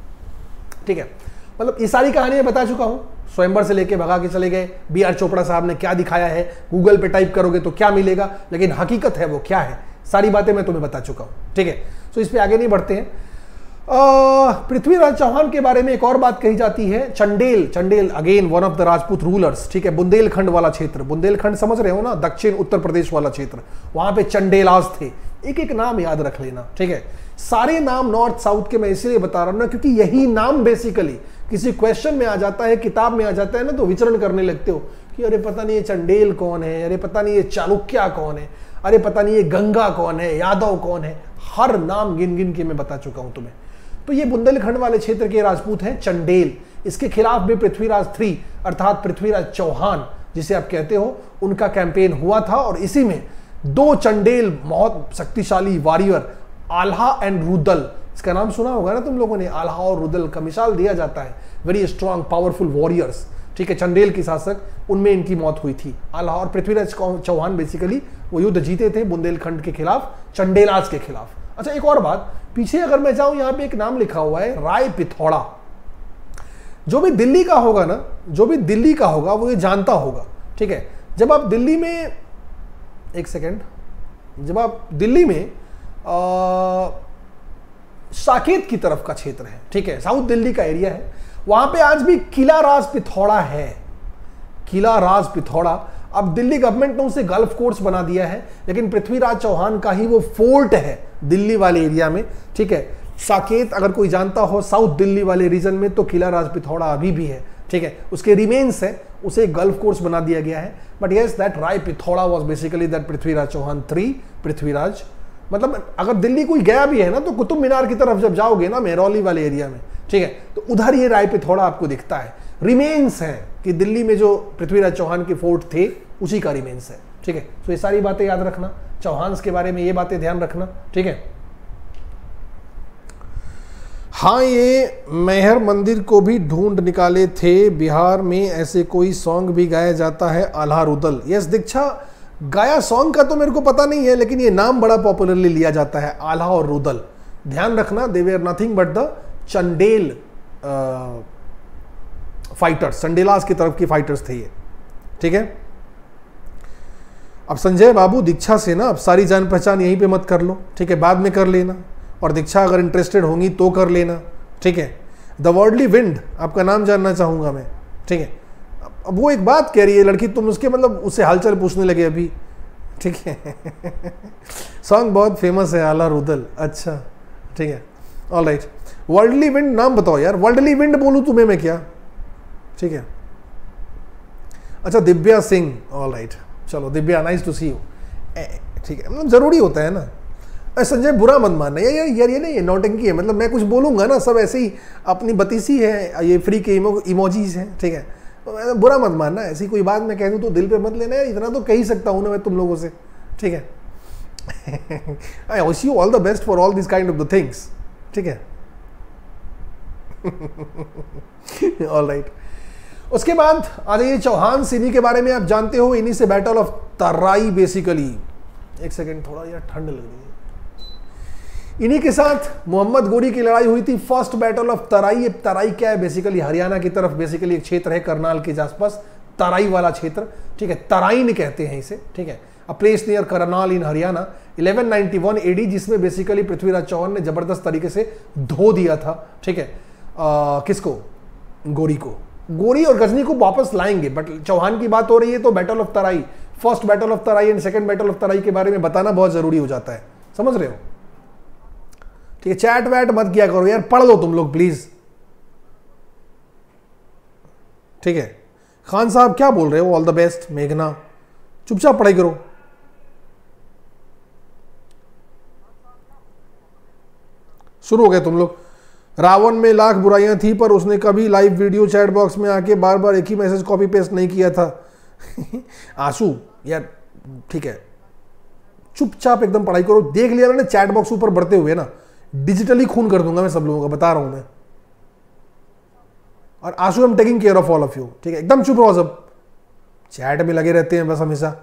ठीक है, मतलब ये सारी कहानी मैं बता चुका हूं। स्वयंवर से लेके भगा के चले गए, बी आर चोपड़ा साहब ने क्या दिखाया है, गूगल पे टाइप करोगे तो क्या मिलेगा, लेकिन हकीकत है वो क्या है, सारी बातें मैं तुम्हें बता चुका हूं। ठीक है, तो इस पे आगे नहीं बढ़ते हैं। पृथ्वीराज चौहान के बारे में एक और बात कही जाती है, Chandel, Chandel again one of the Rajput rulers. ठीक है, बुंदेलखंड वाला क्षेत्र, बुंदेलखंड समझ रहे हो ना, दक्षिण उत्तर प्रदेश वाला क्षेत्र, वहां पे चंडेलाज थे। एक एक नाम याद रख लेना। ठीक है, सारे नाम नॉर्थ साउथ के मैं इसलिए बता रहा हूं ना, क्योंकि यही नाम बेसिकली किसी क्वेश्चन में आ जाता है, किताब में आ जाता है ना, तो विचरण करने लगते हो कि अरे पता नहीं ये चंडेल कौन है, अरे पता नहीं ये चालुक्या कौन है, अरे पता नहीं ये गंगा कौन है, यादव कौन है, हर नाम गिन गिन के मैं बता चुका हूं तुम्हें। तो ये बुंदेलखंड वाले क्षेत्र के राजपूत हैं चंडेल। इसके खिलाफ भी पृथ्वीराज थ्री अर्थात पृथ्वीराज चौहान जिसे आप कहते हो, उनका कैंपेन हुआ था, और इसी में दो चंडेल बहुत शक्तिशाली वॉरियर आल्हा एंड रुदल, इसका नाम सुना होगा ना तुम लोगों ने, आल्हा और रुदल का मिसाल दिया जाता है, वेरी स्ट्रॉन्ग पावरफुल वॉरियर्स। ठीक है, चंडेल की शासक, उनमें इनकी मौत हुई थी। आल्हा और पृथ्वीराज चौहान बेसिकली वो युद्ध जीते थे बुंदेलखंड के खिलाफ, चंडेलाज के खिलाफ। अच्छा, एक और बात, पीछे अगर मैं जाऊं, यहां पे एक नाम लिखा हुआ है राय पिथौड़ा। जो भी दिल्ली का होगा ना, जो भी दिल्ली का होगा वो ये जानता होगा। ठीक है, जब आप दिल्ली में, एक सेकेंड, जब आप दिल्ली में आ, साकेत की तरफ का क्षेत्र है, ठीक है, साउथ दिल्ली का एरिया है, वहां पे आज भी किला राज पिथौड़ा है, किला राज पिथौड़ा। अब दिल्ली गवर्नमेंट ने उसे गल्फ कोर्स बना दिया है, लेकिन पृथ्वीराज चौहान का ही वो फोर्ट है दिल्ली वाले एरिया में। ठीक है, साकेत अगर कोई जानता हो साउथ दिल्ली वाले रीजन में, तो किला राज पिथौड़ा अभी भी है। ठीक है, उसके रिमेन्स है, उसे गल्फ कोर्स बना दिया गया है। But yes, that Rai Pithora was basically that Prithviraj Chauhan three, Prithviraj, मतलब अगर दिल्ली कोई गया भी है ना, तो कुतुब मीनार की तरफ जब जाओगे ना, मेहरौली वाले एरिया में, ठीक है, तो उधर ये राय पिथौड़ा आपको दिखता है। रिमेन्स है कि दिल्ली में जो पृथ्वीराज चौहान के फोर्ट थे उसी का रिमेन्स है। ठीक है, तो ये सारी बातें याद रखना, चौहान्स के बारे में ये बातें ध्यान रखना। ठीक है, हाँ, ये मेहर मंदिर को भी ढूंढ निकाले थे, बिहार में ऐसे कोई सॉन्ग भी गाया जाता है, आल्हा रुदल। यस दीक्षा, गाया सॉन्ग का तो मेरे को पता नहीं है, लेकिन ये नाम बड़ा पॉपुलरली लिया जाता है, आल्हा और रुदल। ध्यान रखना, they were nothing but the Chandel fighters, Chandelas की तरफ की फाइटर्स थे ये। ठीक है, अब संजय बाबू दीक्षा से ना अब सारी जान पहचान यहीं पे मत कर लो, ठीक है, बाद में कर लेना, और दीक्षा अगर इंटरेस्टेड होंगी तो कर लेना, ठीक है। द वर्डली विंड, आपका नाम जानना चाहूँगा मैं, ठीक है। अब वो एक बात कह रही है लड़की, तुम उसके मतलब उससे हालचाल पूछने लगे अभी, ठीक है। सॉन्ग बहुत फेमस है, आला रुदल, अच्छा ठीक है, ऑल राइट। वर्ल्डली विंड नाम बताओ यार, वर्ल्डली विंड बोलूँ तुम्हें मैं क्या, ठीक है। अच्छा दिव्या सिंह, ऑल राइट, चलो Divya, nice to see you, ठीक है, मतलब जरूरी होता है ना। संजय बुरा मत मानना यार, यार ये नहीं, ये नौटंकी है, मतलब मैं कुछ बोलूंगा ना सब ऐसे ही अपनी बतीसी है, ये फ्री के इमो, इमोजीज हैं, ठीक है, तो बुरा मत मानना, ऐसी कोई बात मैं कह दूं तो दिल पे मत लेना यार, इतना तो कह ही सकता हूं ना मैं तुम लोगों से, ठीक है। I wish you all the best for all this kind of the things, ठीक है। ऑल राइट, उसके बाद आ जाइए चौहान सिनी के बारे में, आप जानते हो इन्हीं से बैटल ऑफ तराई बेसिकली, एक सेकेंड थोड़ा यार ठंड लग रही है, इन्हीं के साथ मोहम्मद गोरी की लड़ाई हुई थी, फर्स्ट बैटल ऑफ तराई। तराई क्या है, बेसिकली हरियाणा की तरफ बेसिकली एक क्षेत्र है करनाल के आसपास, तराई वाला क्षेत्र, ठीक है, तराइन कहते हैं इसे, ठीक है, a place near Karnal in Haryana, eleven ninety one AD, जिसमें बेसिकली पृथ्वीराज चौहान ने जबरदस्त तरीके से धो दिया था, ठीक है, आ, किसको, गोरी को। गोरी और गजनी को वापस लाएंगे, बट चौहान की बात हो रही है तो battle of Tarain, first battle of Tarain and second battle of Tarain के बारे में बताना बहुत जरूरी हो जाता है, समझ रहे हो, ठीक है। चैट वैट मत किया करो यार, पढ़ लो तुम लोग प्लीज, ठीक है। खान साहब क्या बोल रहे हो, ऑल द बेस्ट। मेघना, चुपचाप पढ़ाई करो। शुरू हो गए तुम लोग। रावण में लाख बुराइयां थी पर उसने कभी लाइव वीडियो चैट बॉक्स में आके बार बार एक ही मैसेज कॉपी पेस्ट नहीं किया था। आंसू यार, ठीक है, चुपचाप एकदम पढ़ाई करो। देख लिया मैंने चैट बॉक्स ऊपर बढ़ते हुए ना, डिजिटली खून कर दूंगा मैं सब लोगों का, बता रहा हूं मैं। और आंसू, I am taking care of all of you, ठीक है, एकदम चुप रहो सब, चैट में लगे रहते हैं बस हमेशा।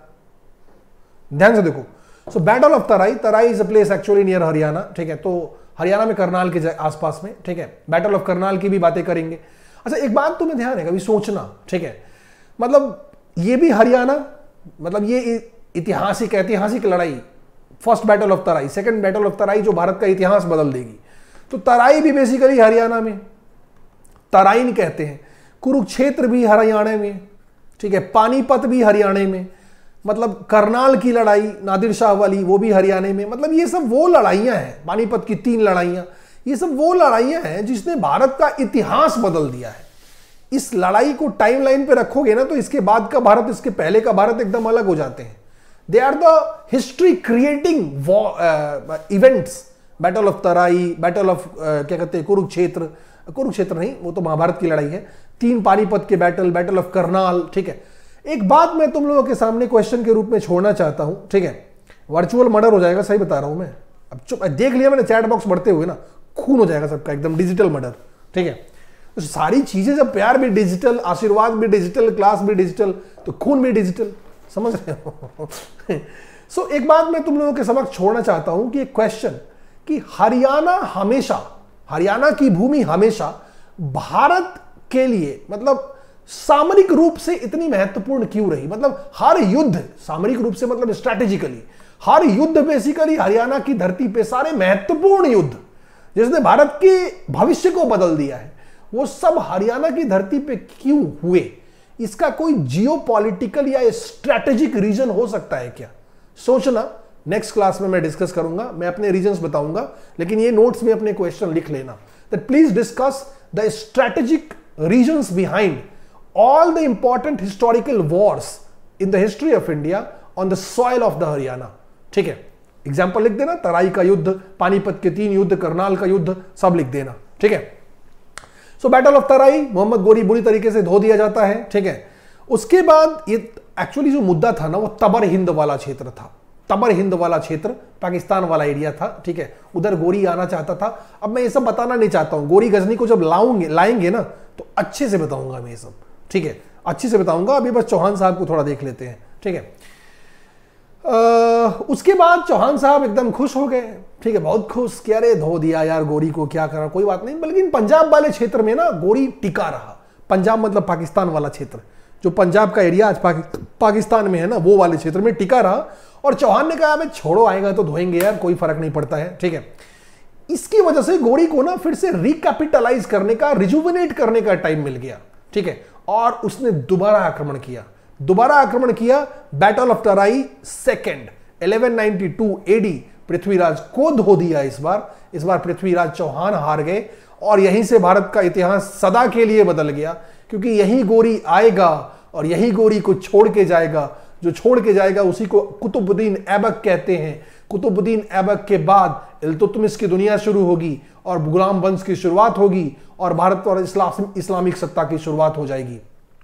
ध्यान से देखो, so battle of Terai, Tarai is a place actually near Haryana, ठीक है, तो हरियाणा में करनाल के आसपास में, ठीक है। बैटल ऑफ करनाल की भी बातें करेंगे। अच्छा एक बात तुम्हें ध्यान है कभी सोचना, ठीक है, मतलब ये भी हरियाणा, मतलब ये ऐतिहासिक ऐतिहासिक लड़ाई, first battle of Tarai, second battle of Tarai जो भारत का इतिहास बदल देगी, तो तराई भी बेसिकली हरियाणा में, तराइन कहते हैं। कुरुक्षेत्र भी हरियाणा में, ठीक है, पानीपत भी हरियाणा में, मतलब करनाल की लड़ाई नादिर शाह वाली वो भी हरियाणा में, मतलब ये सब वो लड़ाइयां हैं, पानीपत की तीन लड़ाइयां, ये सब वो लड़ाइयां हैं जिसने भारत का इतिहास बदल दिया है। इस लड़ाई को टाइमलाइन पे रखोगे ना तो इसके बाद का भारत, इसके पहले का भारत एकदम अलग हो जाते हैं। They are the history creating events, battle of Tarai, battle of क्या कहते हैं कुरुक्षेत्र, कुरुक्षेत्र नहीं वो तो महाभारत की लड़ाई है, तीन पानीपत के बैटल, बैटल ऑफ करनाल, ठीक है। एक बात मैं तुम लोगों के सामने क्वेश्चन के रूप में छोड़ना चाहता हूं, ठीक है, वर्चुअल मर्डर हो जाएगा, सही बता रहा हूं मैं, अब चुप, देख लिया मैंने चैट बॉक्स बढ़ते हुए ना, खून हो जाएगा सबका एकदम, डिजिटल मर्डर, ठीक है। तो सारी चीजें जब, प्यार भी डिजिटल, आशीर्वाद भी डिजिटल, क्लास भी डिजिटल, तो खून भी डिजिटल, समझ रहे हो। सो so, एक बात मैं तुम लोगों के समक्ष छोड़ना चाहता हूं कि एक क्वेश्चन, कि हरियाणा हमेशा, हरियाणा की भूमि हमेशा भारत के लिए मतलब सामरिक रूप से इतनी महत्वपूर्ण क्यों रही, मतलब हर युद्ध, सामरिक रूप से मतलब स्ट्रैटेजिकली हर युद्ध बेसिकली हरियाणा की धरती पे, सारे महत्वपूर्ण युद्ध जिसने भारत के भविष्य को बदल दिया है, वो सब हरियाणा की धरती पे क्यों हुए? इसका कोई जियोपॉलिटिकल या स्ट्रैटेजिक रीजन हो सकता है क्या? सोचना, नेक्स्ट क्लास में मैं डिस्कस करूंगा, मैं अपने रीजंस बताऊंगा, लेकिन ये नोट्स में अपने क्वेश्चन लिख लेना, that please discuss the strategic reasons behind all the important historical wars in the history of India on the soil of the Haryana, ठीक है। एग्जाम्पल लिख देना, तराई का युद्ध, पानीपत के तीन युद्ध, करनाल का युद्ध, सब लिख देना, ठीक है। So battle of Tarai, Mohammad Ghori बुरी तरीके से धो दिया जाता है, ठीक है। उसके बाद ये एक्चुअली जो मुद्दा था ना, वो तबर हिंद वाला क्षेत्र था, तबर हिंद वाला क्षेत्र पाकिस्तान वाला एरिया था, ठीक है, उधर गोरी आना चाहता था। अब मैं ये सब बताना नहीं चाहता हूं, गोरी गजनी को जब लाऊंगे लाएंगे ना तो अच्छे से बताऊंगा मैं ये सब, ठीक है, अच्छे से बताऊंगा। अभी बस चौहान साहब को थोड़ा देख लेते हैं, ठीक है। आ, उसके बाद चौहान साहब एकदम खुश हो गए, ठीक है, बहुत खुश, क्या रे धो दिया यार गोरी को, क्या करा, कोई बात नहीं। बल्कि पंजाब वाले क्षेत्र में ना गोरी टिका रहा, पंजाब मतलब पाकिस्तान वाला क्षेत्र, जो पंजाब का एरिया आज पाकि, पाकिस्तान में है ना, वो वाले क्षेत्र में टिका रहा। और चौहान ने कहा मैं छोड़ो, आएगा तो धोएंगे यार, कोई फर्क नहीं पड़ता है, ठीक है। इसकी वजह से गौरी को ना फिर से रिकैपिटलाइज करने का, रिजुविनेट करने का टाइम मिल गया, ठीक है। और उसने दोबारा आक्रमण किया, दोबारा आक्रमण किया। बैटल ऑफ तराई सेकेंड ग्यारह सौ बानवे एडी, पृथ्वीराज को धो दिया। इस बार इस बार पृथ्वीराज चौहान हार गए और यहीं से भारत का इतिहास सदा के लिए बदल गया, क्योंकि यही गौरी आएगा और यही गौरी को छोड़ के जाएगा। जो छोड़ के जाएगा उसी को कुतुबुद्दीन ऐबक कहते हैं। कुतुबुद्दीन ऐबक के बाद इल्तुतमिश की दुनिया शुरू होगी और गुलाम वंश की शुरुआत होगी और भारत और इस्लाम इस्लामिक सत्ता की शुरुआत हो जाएगी।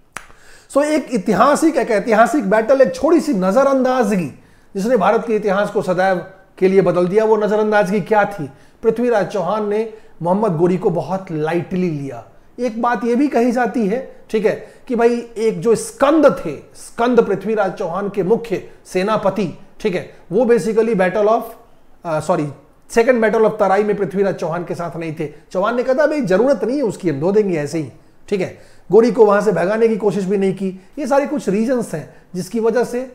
सो एक ऐतिहासिक एक ऐतिहासिक बैटल, एक छोटी सी नजरअंदाजगी जिसने भारत के इतिहास को सदैव के लिए बदल दिया। वो नजरअंदाजगी क्या थी? पृथ्वीराज चौहान ने मोहम्मद गौरी को बहुत लाइटली लिया। एक बात यह भी कही जाती है, ठीक है, कि भाई एक जो स्कंद थे, स्कंद पृथ्वीराज चौहान के मुख्य सेनापति, ठीक है, वो basically battle of sorry second battle of Tarai में पृथ्वीराज चौहान के साथ नहीं थे। चौहान ने कहा भाई जरूरत नहीं है उसकी, हम धो देंगे ऐसे ही, ठीक है। गौरी को वहां से भगाने की कोशिश भी नहीं की। ये सारे कुछ रीजंस हैं जिसकी वजह से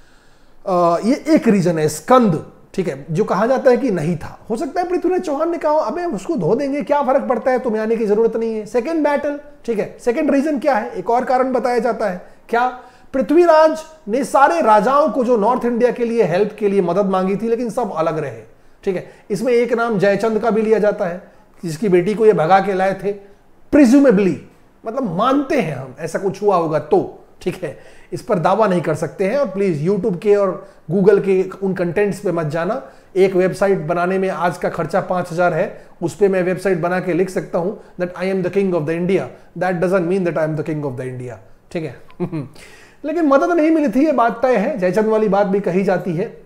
आ, ये एक रीजन है स्कंद, ठीक है, जो कहा जाता है कि नहीं था। हो सकता है पृथ्वीराज चौहान ने कहा अबे उसको धो देंगे, क्या फर्क पड़ता है, तुम्हें आने की जरूरत नहीं है। सेकंड बैटल, ठीक है, सेकंड रीजन क्या है? एक और कारण बताया जाता है, क्या? पृथ्वीराज ने सारे राजाओं को जो नॉर्थ इंडिया के लिए हेल्प के लिए मदद मांगी थी, लेकिन सब अलग रहे, ठीक है। इसमें एक नाम जयचंद का भी लिया जाता है, जिसकी बेटी को ये भगा के लाए थे, प्रिज्यूमेबली, मतलब मानते हैं हम ऐसा कुछ हुआ होगा तो, ठीक है। इस पर दावा नहीं कर सकते हैं। और प्लीज यूट्यूब के और गूगल के उन कंटेंट्स पे मत जाना। एक वेबसाइट बनाने में आज का खर्चा पांच हजार है, उस पर मैं वेबसाइट बना के लिख सकता हूं that I am the king of the India. That doesn't mean that I am the king of the India, ठीक है। लेकिन मदद नहीं मिली थी, ये बात तय है। जयचंद वाली बात भी कही जाती है।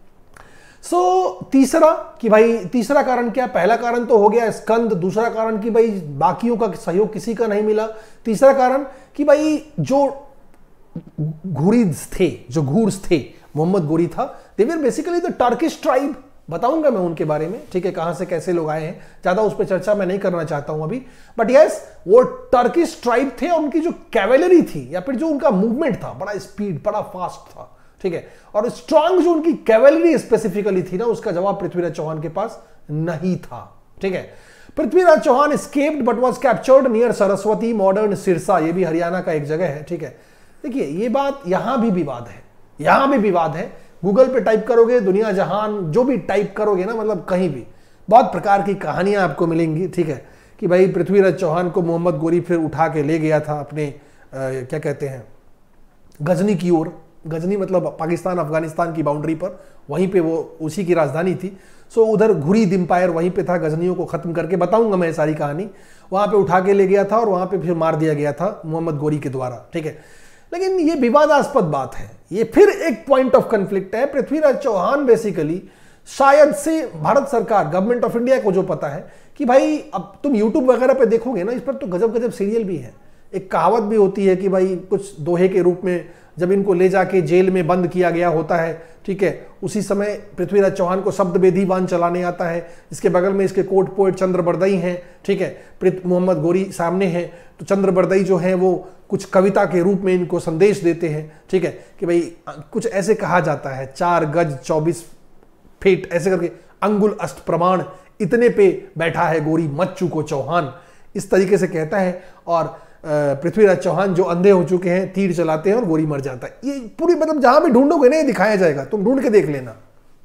सो so, तीसरा कि भाई तीसरा कारण क्या? पहला कारण तो हो गया स्कंद। दूसरा कारण कि भाई बाकियों का सहयोग किसी का नहीं मिला। तीसरा कारण कि भाई जो घुरीद थे, जो घूर्स थे, मोहम्मद गौरी था, they were basically the Turkish tribe. बताऊंगा मैं उनके बारे में, ठीक है, कहां से कैसे लोग आए हैं, ज्यादा उस पर चर्चा मैं नहीं करना चाहता हूं अभी। बट यस, वो टर्किश ट्राइब थे और उनकी जो कैवेलरी थी या फिर जो उनका मूवमेंट था, बड़ा स्पीड, बड़ा फास्ट था, ठीक है। और स्ट्रांग जो उनकी कैवेलरी स्पेसिफिकली थी ना, उसका जवाब पृथ्वीराज चौहान के पास नहीं था, ठीक है। Prithviraj Chauhan escaped but was captured near Saraswati, modern Sirsa, ये भी हरियाणा का एक जगह है, ठीक है। देखिए ये बात यहां भी विवाद है, यहां भी विवाद है। गूगल पे टाइप करोगे, दुनिया जहान जो भी टाइप करोगे ना, मतलब कहीं भी बहुत प्रकार की कहानियां आपको मिलेंगी, ठीक है, कि भाई पृथ्वीराज चौहान को मोहम्मद गौरी फिर उठा के ले गया था अपने आ, क्या कहते हैं गजनी की ओर। गजनी मतलब पाकिस्तान अफगानिस्तान की बाउंड्री पर, वहीं पे वो उसी की राजधानी थी। सो उधर घुरीद एम्पायर वहीं पे था, गजनियों को खत्म करके, बताऊंगा मैं सारी कहानी। वहां पे उठा के ले गया था और वहां पे फिर मार दिया गया था मोहम्मद गौरी के द्वारा, ठीक है। लेकिन ये विवादास्पद बात है, ये फिर एक पॉइंट ऑफ कॉन्फ्लिक्ट है। पृथ्वीराज चौहान बेसिकली शायद से भारत सरकार, गवर्नमेंट ऑफ इंडिया को जो पता है कि भाई अब तुम यूट्यूब वगैरह पे देखोगे ना, इस पर तो गजब गजब सीरियल भी है। एक कहावत भी होती है कि भाई कुछ दोहे के रूप में जब इनको ले जाके जेल में बंद किया गया होता है, ठीक है, उसी समय पृथ्वीराज चौहान को शब्द बेदी बांध चलाने आता है। इसके बगल में इसके कोर्ट पोएट चंद्र बरदई हैं, ठीक है, मोहम्मद गौरी सामने हैं। तो चंद्र बरदई जो है वो कुछ कविता के रूप में इनको संदेश देते हैं, ठीक है, कि भाई कुछ ऐसे कहा जाता है, चार गज चौबीस फीट ऐसे करके अंगुल अष्ट प्रमाण, इतने पे बैठा है गौरी मच्चू को चौहान, इस तरीके से कहता है। और पृथ्वीराज चौहान जो अंधे हो चुके हैं तीर चलाते हैं और गौरी मर जाता है। ये पूरी मतलब जहां भी ढूंढोगे ना ये दिखाया जाएगा, तुम ढूंढ के देख लेना।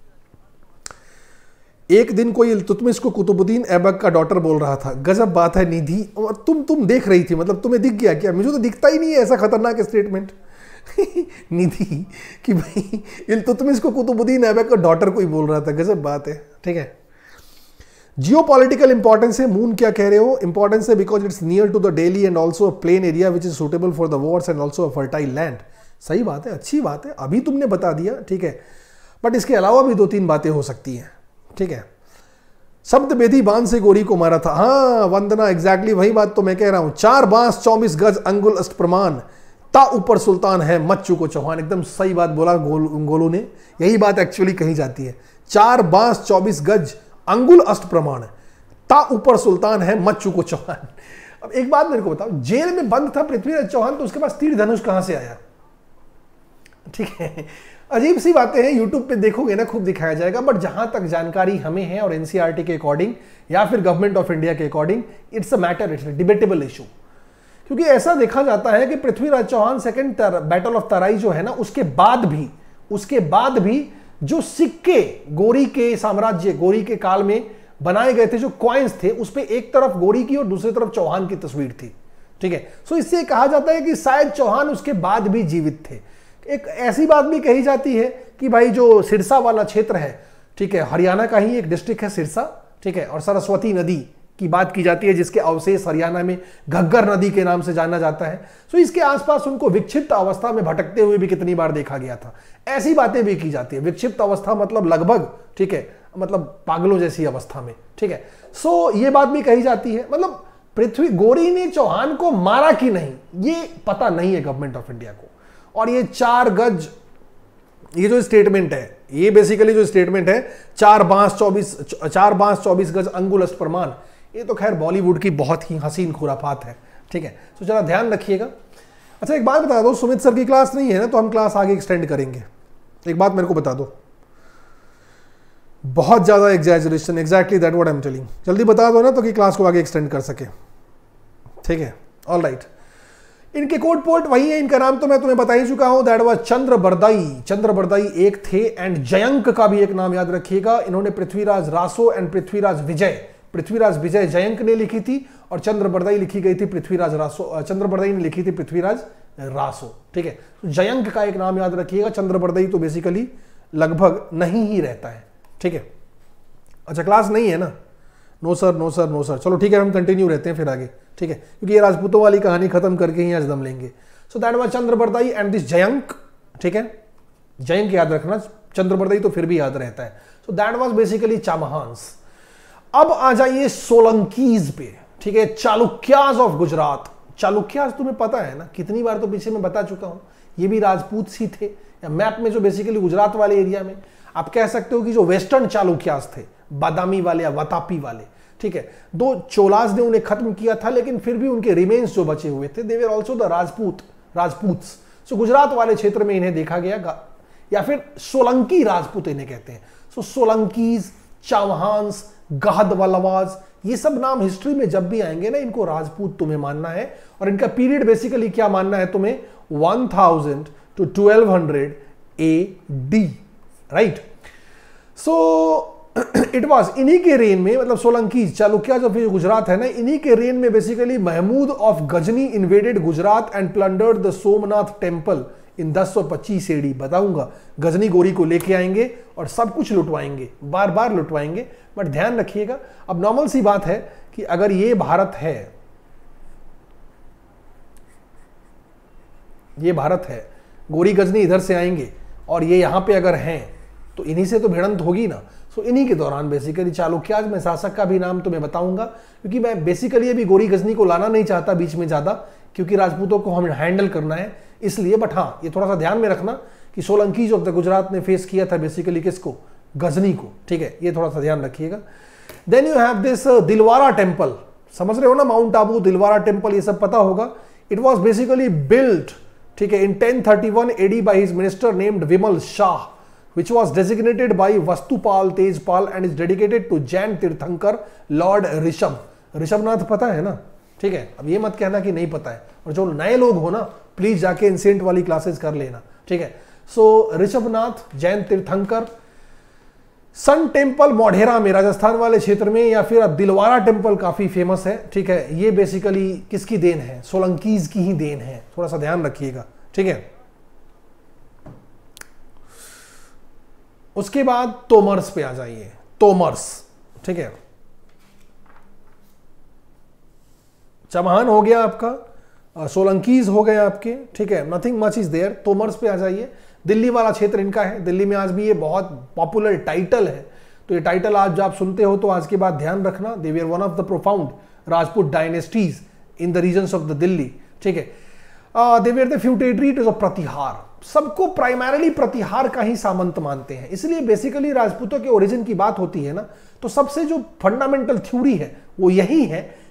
एक दिन कोई इल्तुतमिश को कुतुबुद्दीन ऐबक का डॉटर बोल रहा था, गजब बात है निधि, और तुम तुम देख रही थी, मतलब तुम्हें दिख गया क्या? मुझे तो दिखता ही नहीं है ऐसा खतरनाक स्टेटमेंट। निधि कि भाई इल्तुतमिश को कुतुबुद्दीन ऐबक का डॉटर कोई बोल रहा था, गजब बात है, ठीक है। जियोपॉलिटिकल इंपॉर्टेंस है, मून क्या कह रहे हो? इंपॉर्टेंस है because it's near to the Delhi and also a plain area which is suitable for the wars and also a fertile land. सही बात है, अच्छी बात है, अभी तुमने बता दिया, ठीक है। बट इसके अलावा भी दो तीन बातें हो सकती हैं, ठीक है। शब्द बेदी बांध से गौरी को मारा था, हाँ वंदना, एग्जैक्टली वही बात तो मैं कह रहा हूं। चार बांस चौबीस गज अंगुल अष्ट प्रमाण, ता ऊपर सुल्तान है मच्चू को चौहान। एकदम सही बात बोला गोल, गोलू ने, यही बात एक्चुअली कही जाती है। चार बांस चौबीस गज अंगुल अष्ट प्रमाण, ता ऊपर सुल्तान है मच्चू को चौहान। अब एक बात मेरे को बताओ, जेल में बंद था पृथ्वीराज चौहान तो उसके पास तीर धनुष कहां से आया? ठीक है, अजीब सी बातें हैं, यूट्यूब पे देखोगे ना खूब दिखाया जाएगा, बट जहां तक जानकारी हमें है और एनसीईआरटी के अकॉर्डिंग या फिर गवर्नमेंट ऑफ इंडिया के according, it's a matter, it's a debatable issue. क्योंकि ऐसा देखा जाता है कि Prithviraj Chauhan second battle of Tarai जो है ना, उसके बाद भी उसके बाद भी जो सिक्के गोरी के साम्राज्य, गोरी के काल में बनाए गए थे, जो कॉइन्स थे, उस पे एक तरफ गोरी की और दूसरी तरफ चौहान की तस्वीर थी। ठीक है, सो इससे कहा जाता है कि शायद चौहान उसके बाद भी जीवित थे। एक ऐसी बात भी कही जाती है कि भाई जो सिरसा वाला क्षेत्र है, ठीक है, हरियाणा का ही एक डिस्ट्रिक्ट है सिरसा, ठीक है, और सरस्वती नदी की बात की जाती है जिसके अवशेष हरियाणा में घग्गर नदी के नाम से जाना जाता है। सो इसके आसपास उनको विक्षिप्त अवस्था में भटकते हुए भी कितनी बार देखा गया था, ऐसी बातें भी की जाती है। विक्षिप्त अवस्था मतलब लगभग, ठीक है, मतलब पागलों जैसी अवस्था में। ठीक है, सो ये बात भी कही जाती है। मतलब पृथ्वी गोरी ने चौहान को मारा कि नहीं ये पता नहीं है गवर्नमेंट ऑफ इंडिया को। और ये चार गज, ये जो स्टेटमेंट है, ये बेसिकली जो स्टेटमेंट है चार बांस चौबीस चार बांस चौबीस गज अंगुल अष्टप्रमाण, ये तो खैर बॉलीवुड की बहुत ही हसीन खुराफात है। ठीक है, तो जरा ध्यान रखिएगा। अच्छा एक बात बता दो, सुमित सर की क्लास नहीं है ना, तो हम क्लास आगे एक्सटेंड करेंगे। एक बात मेरे को बता दो, बहुत ज्यादा exaggeration, exactly that what I am telling, जल्दी बता दो ना तो कि क्लास को आगे एक्सटेंड कर सके। ठीक है, ऑल राइट। इनके कोड पोर्ट वही है, इनका नाम तो मैं तुम्हें बता ही चुका हूं, दैट वाज चंद्रबरदाई। चंद्रबरदाई एक थे, एंड जयंक का भी एक नाम याद रखिएगा। इन्होंने पृथ्वीराज रासो एंड पृथ्वीराज विजय, पृथ्वीराज विजय जयंक ने लिखी थी और चंद्रबरदाई लिखी गई थी पृथ्वीराज रासो, चंद्रबरदाई ने लिखी थी पृथ्वीराज रासो। ठीक है, तो जयंक का एक नाम याद रखिएगा। चंद्रबरदाई तो बेसिकली लगभग नहीं ही रहता है। ठीक है, अच्छा क्लास नहीं है ना? No sir, no sir, no sir. चलो ठीक है, हम कंटिन्यू रहते हैं फिर आगे। ठीक है, क्योंकि ये राजपूतों वाली कहानी खत्म करके ही आज दम लेंगे। So that was Chandbardai and this Jayanak. ठीक है, जयंक याद रखना, चंद्रबरदाई तो फिर भी याद रहता है। So that was basically Chahamans. अब आ जाइए सोलंकीज पे। ठीक है, चालुक्याज ऑफ गुजरात। चालुक्याज तुम्हें पता है ना, कितनी बार तो पीछे में बता चुका हूं, ये भी राजपूत सी थे। या मैप में जो बेसिकली गुजरात वाले एरिया में आप कह सकते हो कि जो वेस्टर्न चालुक्याज थे, बादामी वाले या वतापी वाले। ठीक है, दो चोलाज ने उन्हें खत्म किया था, लेकिन फिर भी उनके रिमेन्स जो बचे हुए थे, they were also the Rajput Rajputs. सो गुजरात वाले क्षेत्र में इन्हें देखा गया, या फिर सोलंकी राजपूत इन्हें कहते हैं। सो सोलंकीज, चौहान्स, गहदवलवाज, ये सब नाम हिस्ट्री में जब भी आएंगे ना, इनको राजपूत तुम्हें मानना है। और इनका पीरियड बेसिकली क्या मानना है तुम्हें, one thousand two twelve hundred A D, right. So it was इन्हीं के रेन में, मतलब सोलंकी चालुक्या जो फिर गुजरात है ना, इन्हीं के रेन में basically Mahmud of Ghazni invaded Gujarat and plundered the Somnath temple in दस सौ पच्चीस एडी। बताऊंगा, गजनी गोरी को लेके आएंगे और सब कुछ लुटवाएंगे, बार बार लुटवाएंगे। बट ध्यान रखिएगा, अब नॉर्मल सी बात है कि अगर ये भारत है, ये भारत है, गोरी गजनी इधर से आएंगे और ये यहां पे अगर हैं तो इन्हीं से तो भिड़ंत होगी ना। सो इन्हीं के दौरान बेसिकली चालुक्याज में शासक का भी नाम तो मैं बताऊंगा, क्योंकि मैं बेसिकली अभी गोरी गजनी को लाना नहीं चाहता बीच में ज्यादा, क्योंकि राजपूतों को हमें हैंडल करना है इसलिए। बट हाँ, ये थोड़ा सा ध्यान में रखना कि सोलंकीज ऑफ द गुजरात ने फेस किया था बेसिकली किसको, गजनी को। ठीक है, ये थोड़ा सा ध्यान रखिएगा। Then you have this Dilwara temple, समझ रहे हो ना, माउंट आबू, दिलवारा टेम्पल, ये सब पता होगा। इट वॉज बेसिकली बिल्ट, ठीक है, in ten thirty one AD by his minister named Vimal Shah, which was designated by Vastupal Tejpal and is dedicated to Jain Tirthankar Lord Rishabh. Rishabhnath पता है ना? ठीक है, अब ये मत कहना कि नहीं पता है, और जो नए लोग हो ना प्लीज जाके इंसेंट वाली क्लासेस कर लेना। ठीक है, सो ऋषभनाथ, जैन तीर्थंकर, सन टेम्पल मोढेरा में राजस्थान वाले क्षेत्र में, या फिर दिलवारा टेम्पल काफी फेमस है। ठीक है, ये बेसिकली किसकी देन है, सोलंकीज की ही देन है, थोड़ा सा ध्यान रखिएगा। ठीक है, उसके बाद तोमर्स पे आ जाइए, तोमर्स। ठीक है, चौहान हो गया आपका, सोलंकीज हो गए आपके। ठीक है, nothing much is there. Tomars पे आ जाइए, दिल्ली वाला क्षेत्र इनका है। दिल्ली में आज भी ये बहुत पॉपुलर टाइटल है, तो ये टाइटल आज आप सुनते हो तो आज के बाद ध्यान रखना, they were one of the profound Rajput dynasties in the regions of the Delhi. ठीक है, they were the feudatory of Pratihar, सबको प्राइमरली प्रतिहार का ही सामंत मानते हैं। इसलिए बेसिकली राजपूतों के ओरिजिन की बात होती है ना, तो सबसे जो फंडामेंटल थ्योरी है वो यही है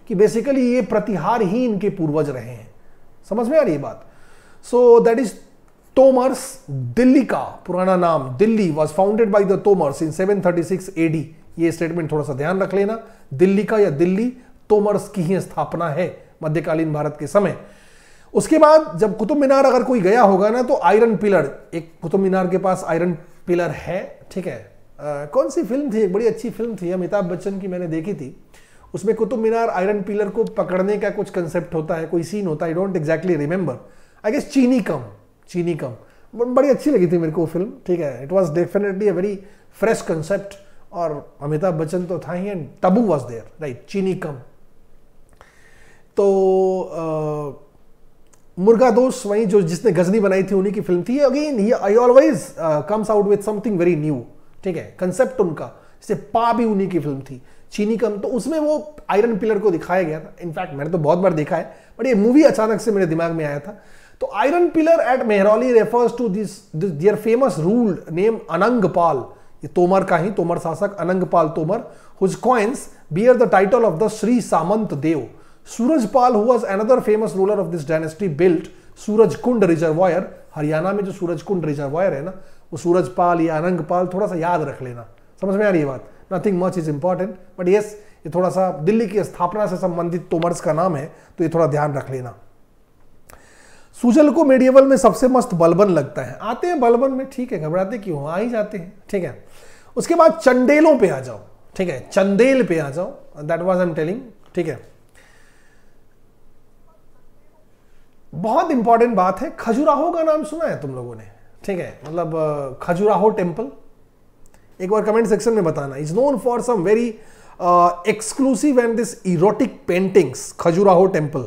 कि बेसिकली ये प्रतिहार ही इनके पूर्वज रहे हैं। समझ में आ रही है बात? So that is Tomars. Delhi का पुराना नाम Delhi was founded by the Tomars in seven thirty six A D. ये स्टेटमेंट थोड़ा सा ध्यान रख लेना। दिल्ली का या दिल्ली तोमर्स की ही स्थापना है मध्यकालीन भारत के समय। उसके बाद जब कुतुब मीनार अगर कोई गया होगा ना, तो आयरन पिलर, एक कुतुब मीनार के पास आयरन पिलर है, ठीक है। आ, कौन सी फिल्म थी, एक बड़ी अच्छी फिल्म थी अमिताभ बच्चन की, मैंने देखी थी। उसमें कुतुब मीनार आयरन पिलर को पकड़ने का कुछ कंसेप्ट होता है, कोई सीन होता है, I don't exactly remember. I guess Cheeni Kum चीनी कम बड़ी अच्छी लगी थी मेरे को फिल्म, ठीक है। It was definitely a very fresh concept, और अमिताभ बच्चन तो था ही, and Tabu was there, right, Cheeni Kum. तो आ, मुर्गा दोस्त वही जो जिसने गजनी बनाई थी उन्हीं की फिल्म थी। अगेन ही I always comes out with something very new, ठीक है। कंसेप्ट उनका, जैसे पा भी उन्हीं की फिल्म थी, चीनी कम, तो उसमें वो आयरन पिलर को दिखाया गया था। इनफैक्ट मैंने तो बहुत बार देखा है, बट ये मूवी अचानक से मेरे दिमाग में आया था। तो iron pillar at Mehrauli refers to this there famous ruled name Anangpal. ये तोमर का ही, तोमर शासक Anangpal Tomar, whose coins bear the title of the Shri Samant Dev. Surajpal who was another famous ruler of this dynasty built Surajkund reservoir. Haryana में जो सूरजकुंड रिजर्वायर है ना, वो सूरजपाल या अनंगपाल, थोड़ा सा याद रख लेना। समझ में आ रही है बात? Nothing much is important, but yes, ये थोड़ा सा दिल्ली की स्थापना से संबंधित तोमर्स का नाम है, तो ये थोड़ा ध्यान रख लेना। सुजल को मेडिएवल में सबसे मस्त बलबन लगता है। आते हैं बलबन में, ठीक है, घबराते क्यों, आ ही जाते हैं, ठीक है। उसके बाद चंडेलों पे आ जाओ, ठीक है, चंदेल पे आ जाओ, that was I am telling, ठीक है। बहुत इंपॉर्टेंट बात है, खजुराहो का नाम सुना है तुम लोगों ने, ठीक है, मतलब खजुराहो टेम्पल, एक बार कमेंट सेक्शन में बताना। Is known for some very exclusive and this erotic paintings, Khajuraho temple.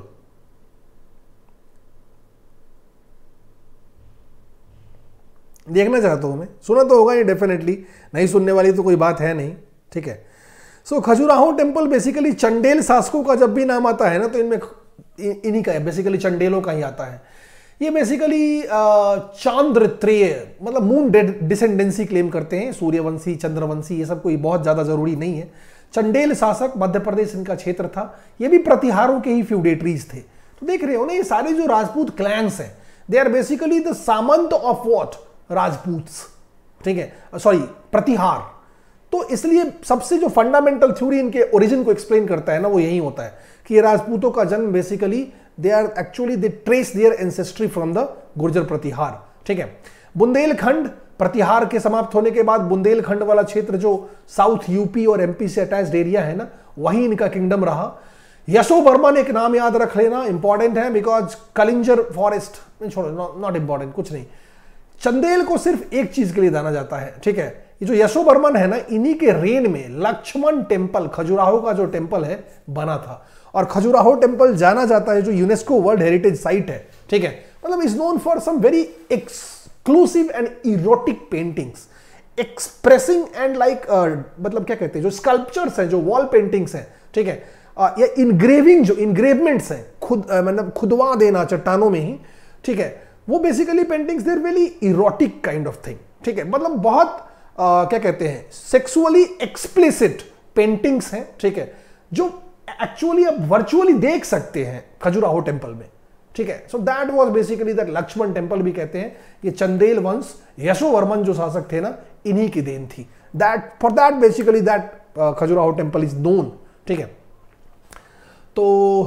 देखना चाहता हूं मैं, सुना तो होगा ये डेफिनेटली, नहीं सुनने वाली तो कोई बात है नहीं, ठीक है। सो खजुराहो टेम्पल बेसिकली चंडेल शासकों का जब भी नाम आता है ना, तो इनमें इन्हीं का है, बेसिकली चंडेलों का ही आता है। ये बेसिकली चांद्र त्रेय, मतलब मून डिसेंडेंसी क्लेम करते हैं, सूर्यवंशी, चंद्रवंशी, ये सब कोई बहुत ज्यादा जरूरी नहीं है। चंडेल शासक, मध्य प्रदेश इनका क्षेत्र था। ये भी प्रतिहारों के ही फ्यूडेटरीज थे। तो देख रहे हो ना, ये सारे जो राजपूत क्लैंस हैं, they are basically the samant of what, Rajputs, ठीक है, सॉरी प्रतिहार। तो इसलिए सबसे जो फंडामेंटल थ्योरी इनके ओरिजिन को एक्सप्लेन करता है ना, वो यही होता है कि ये राजपूतों का जन्म basically they are actually they trace their ancestry from the Gurjar Pratihar, ठीक है। बुंदेलखंड, प्रतिहार के समाप्त होने के बाद बुंदेलखंड वाला क्षेत्र जो साउथ यूपी और एमपी से अटैच्ड एरिया है ना, वही इनका किंगडम रहा। यशोवर्मन एक नाम याद रख लेना, इंपॉर्टेंट है, बिकॉज कलिंजर फॉरेस्ट, छोड़ो, नॉट इंपॉर्टेंट, कुछ नहीं। चंदेल को सिर्फ एक चीज के लिए जाना जाता है, ठीक है, ये जो यशोवर्मन है ना, इन्हीं के रेन में लक्ष्मण टेम्पल, खजुराहो का जो टेम्पल है, बना था। और खजुराहो टेम्पल जाना जाता है, जो यूनेस्को वर्ल्ड हेरिटेज साइट है, ठीक है, मतलब is known for some very exclusive and erotic paintings, expressing and like, मतलब क्या कहते हैं, जो स्कल्पचर्स हैं, जो वॉल पेंटिंग्स हैं, ठीक है, uh, या इनग्रेविंग, जो इनग्रेवमेंट्स हैं, खुद uh, मतलब खुदवा देना चट्टानों में ही, ठीक है, वो basically paintings there very erotic kind of thing, ठीक है, मतलब बहुत uh, क्या कहते हैं, सेक्सुअली एक्सप्लिसिट पेंटिंग्स हैं, ठीक है, जो एक्चुअली आप वर्चुअली देख सकते हैं खजुराहो टेम्पल में, ठीक है। So that was basically that Lakshman temple भी कहते हैं। ये चंदेल वंश, यशोवर्मन जो शासक थे ना, इन्हीं की देन थी। That for that basically that Khajuraho temple is known, ठीक है। तो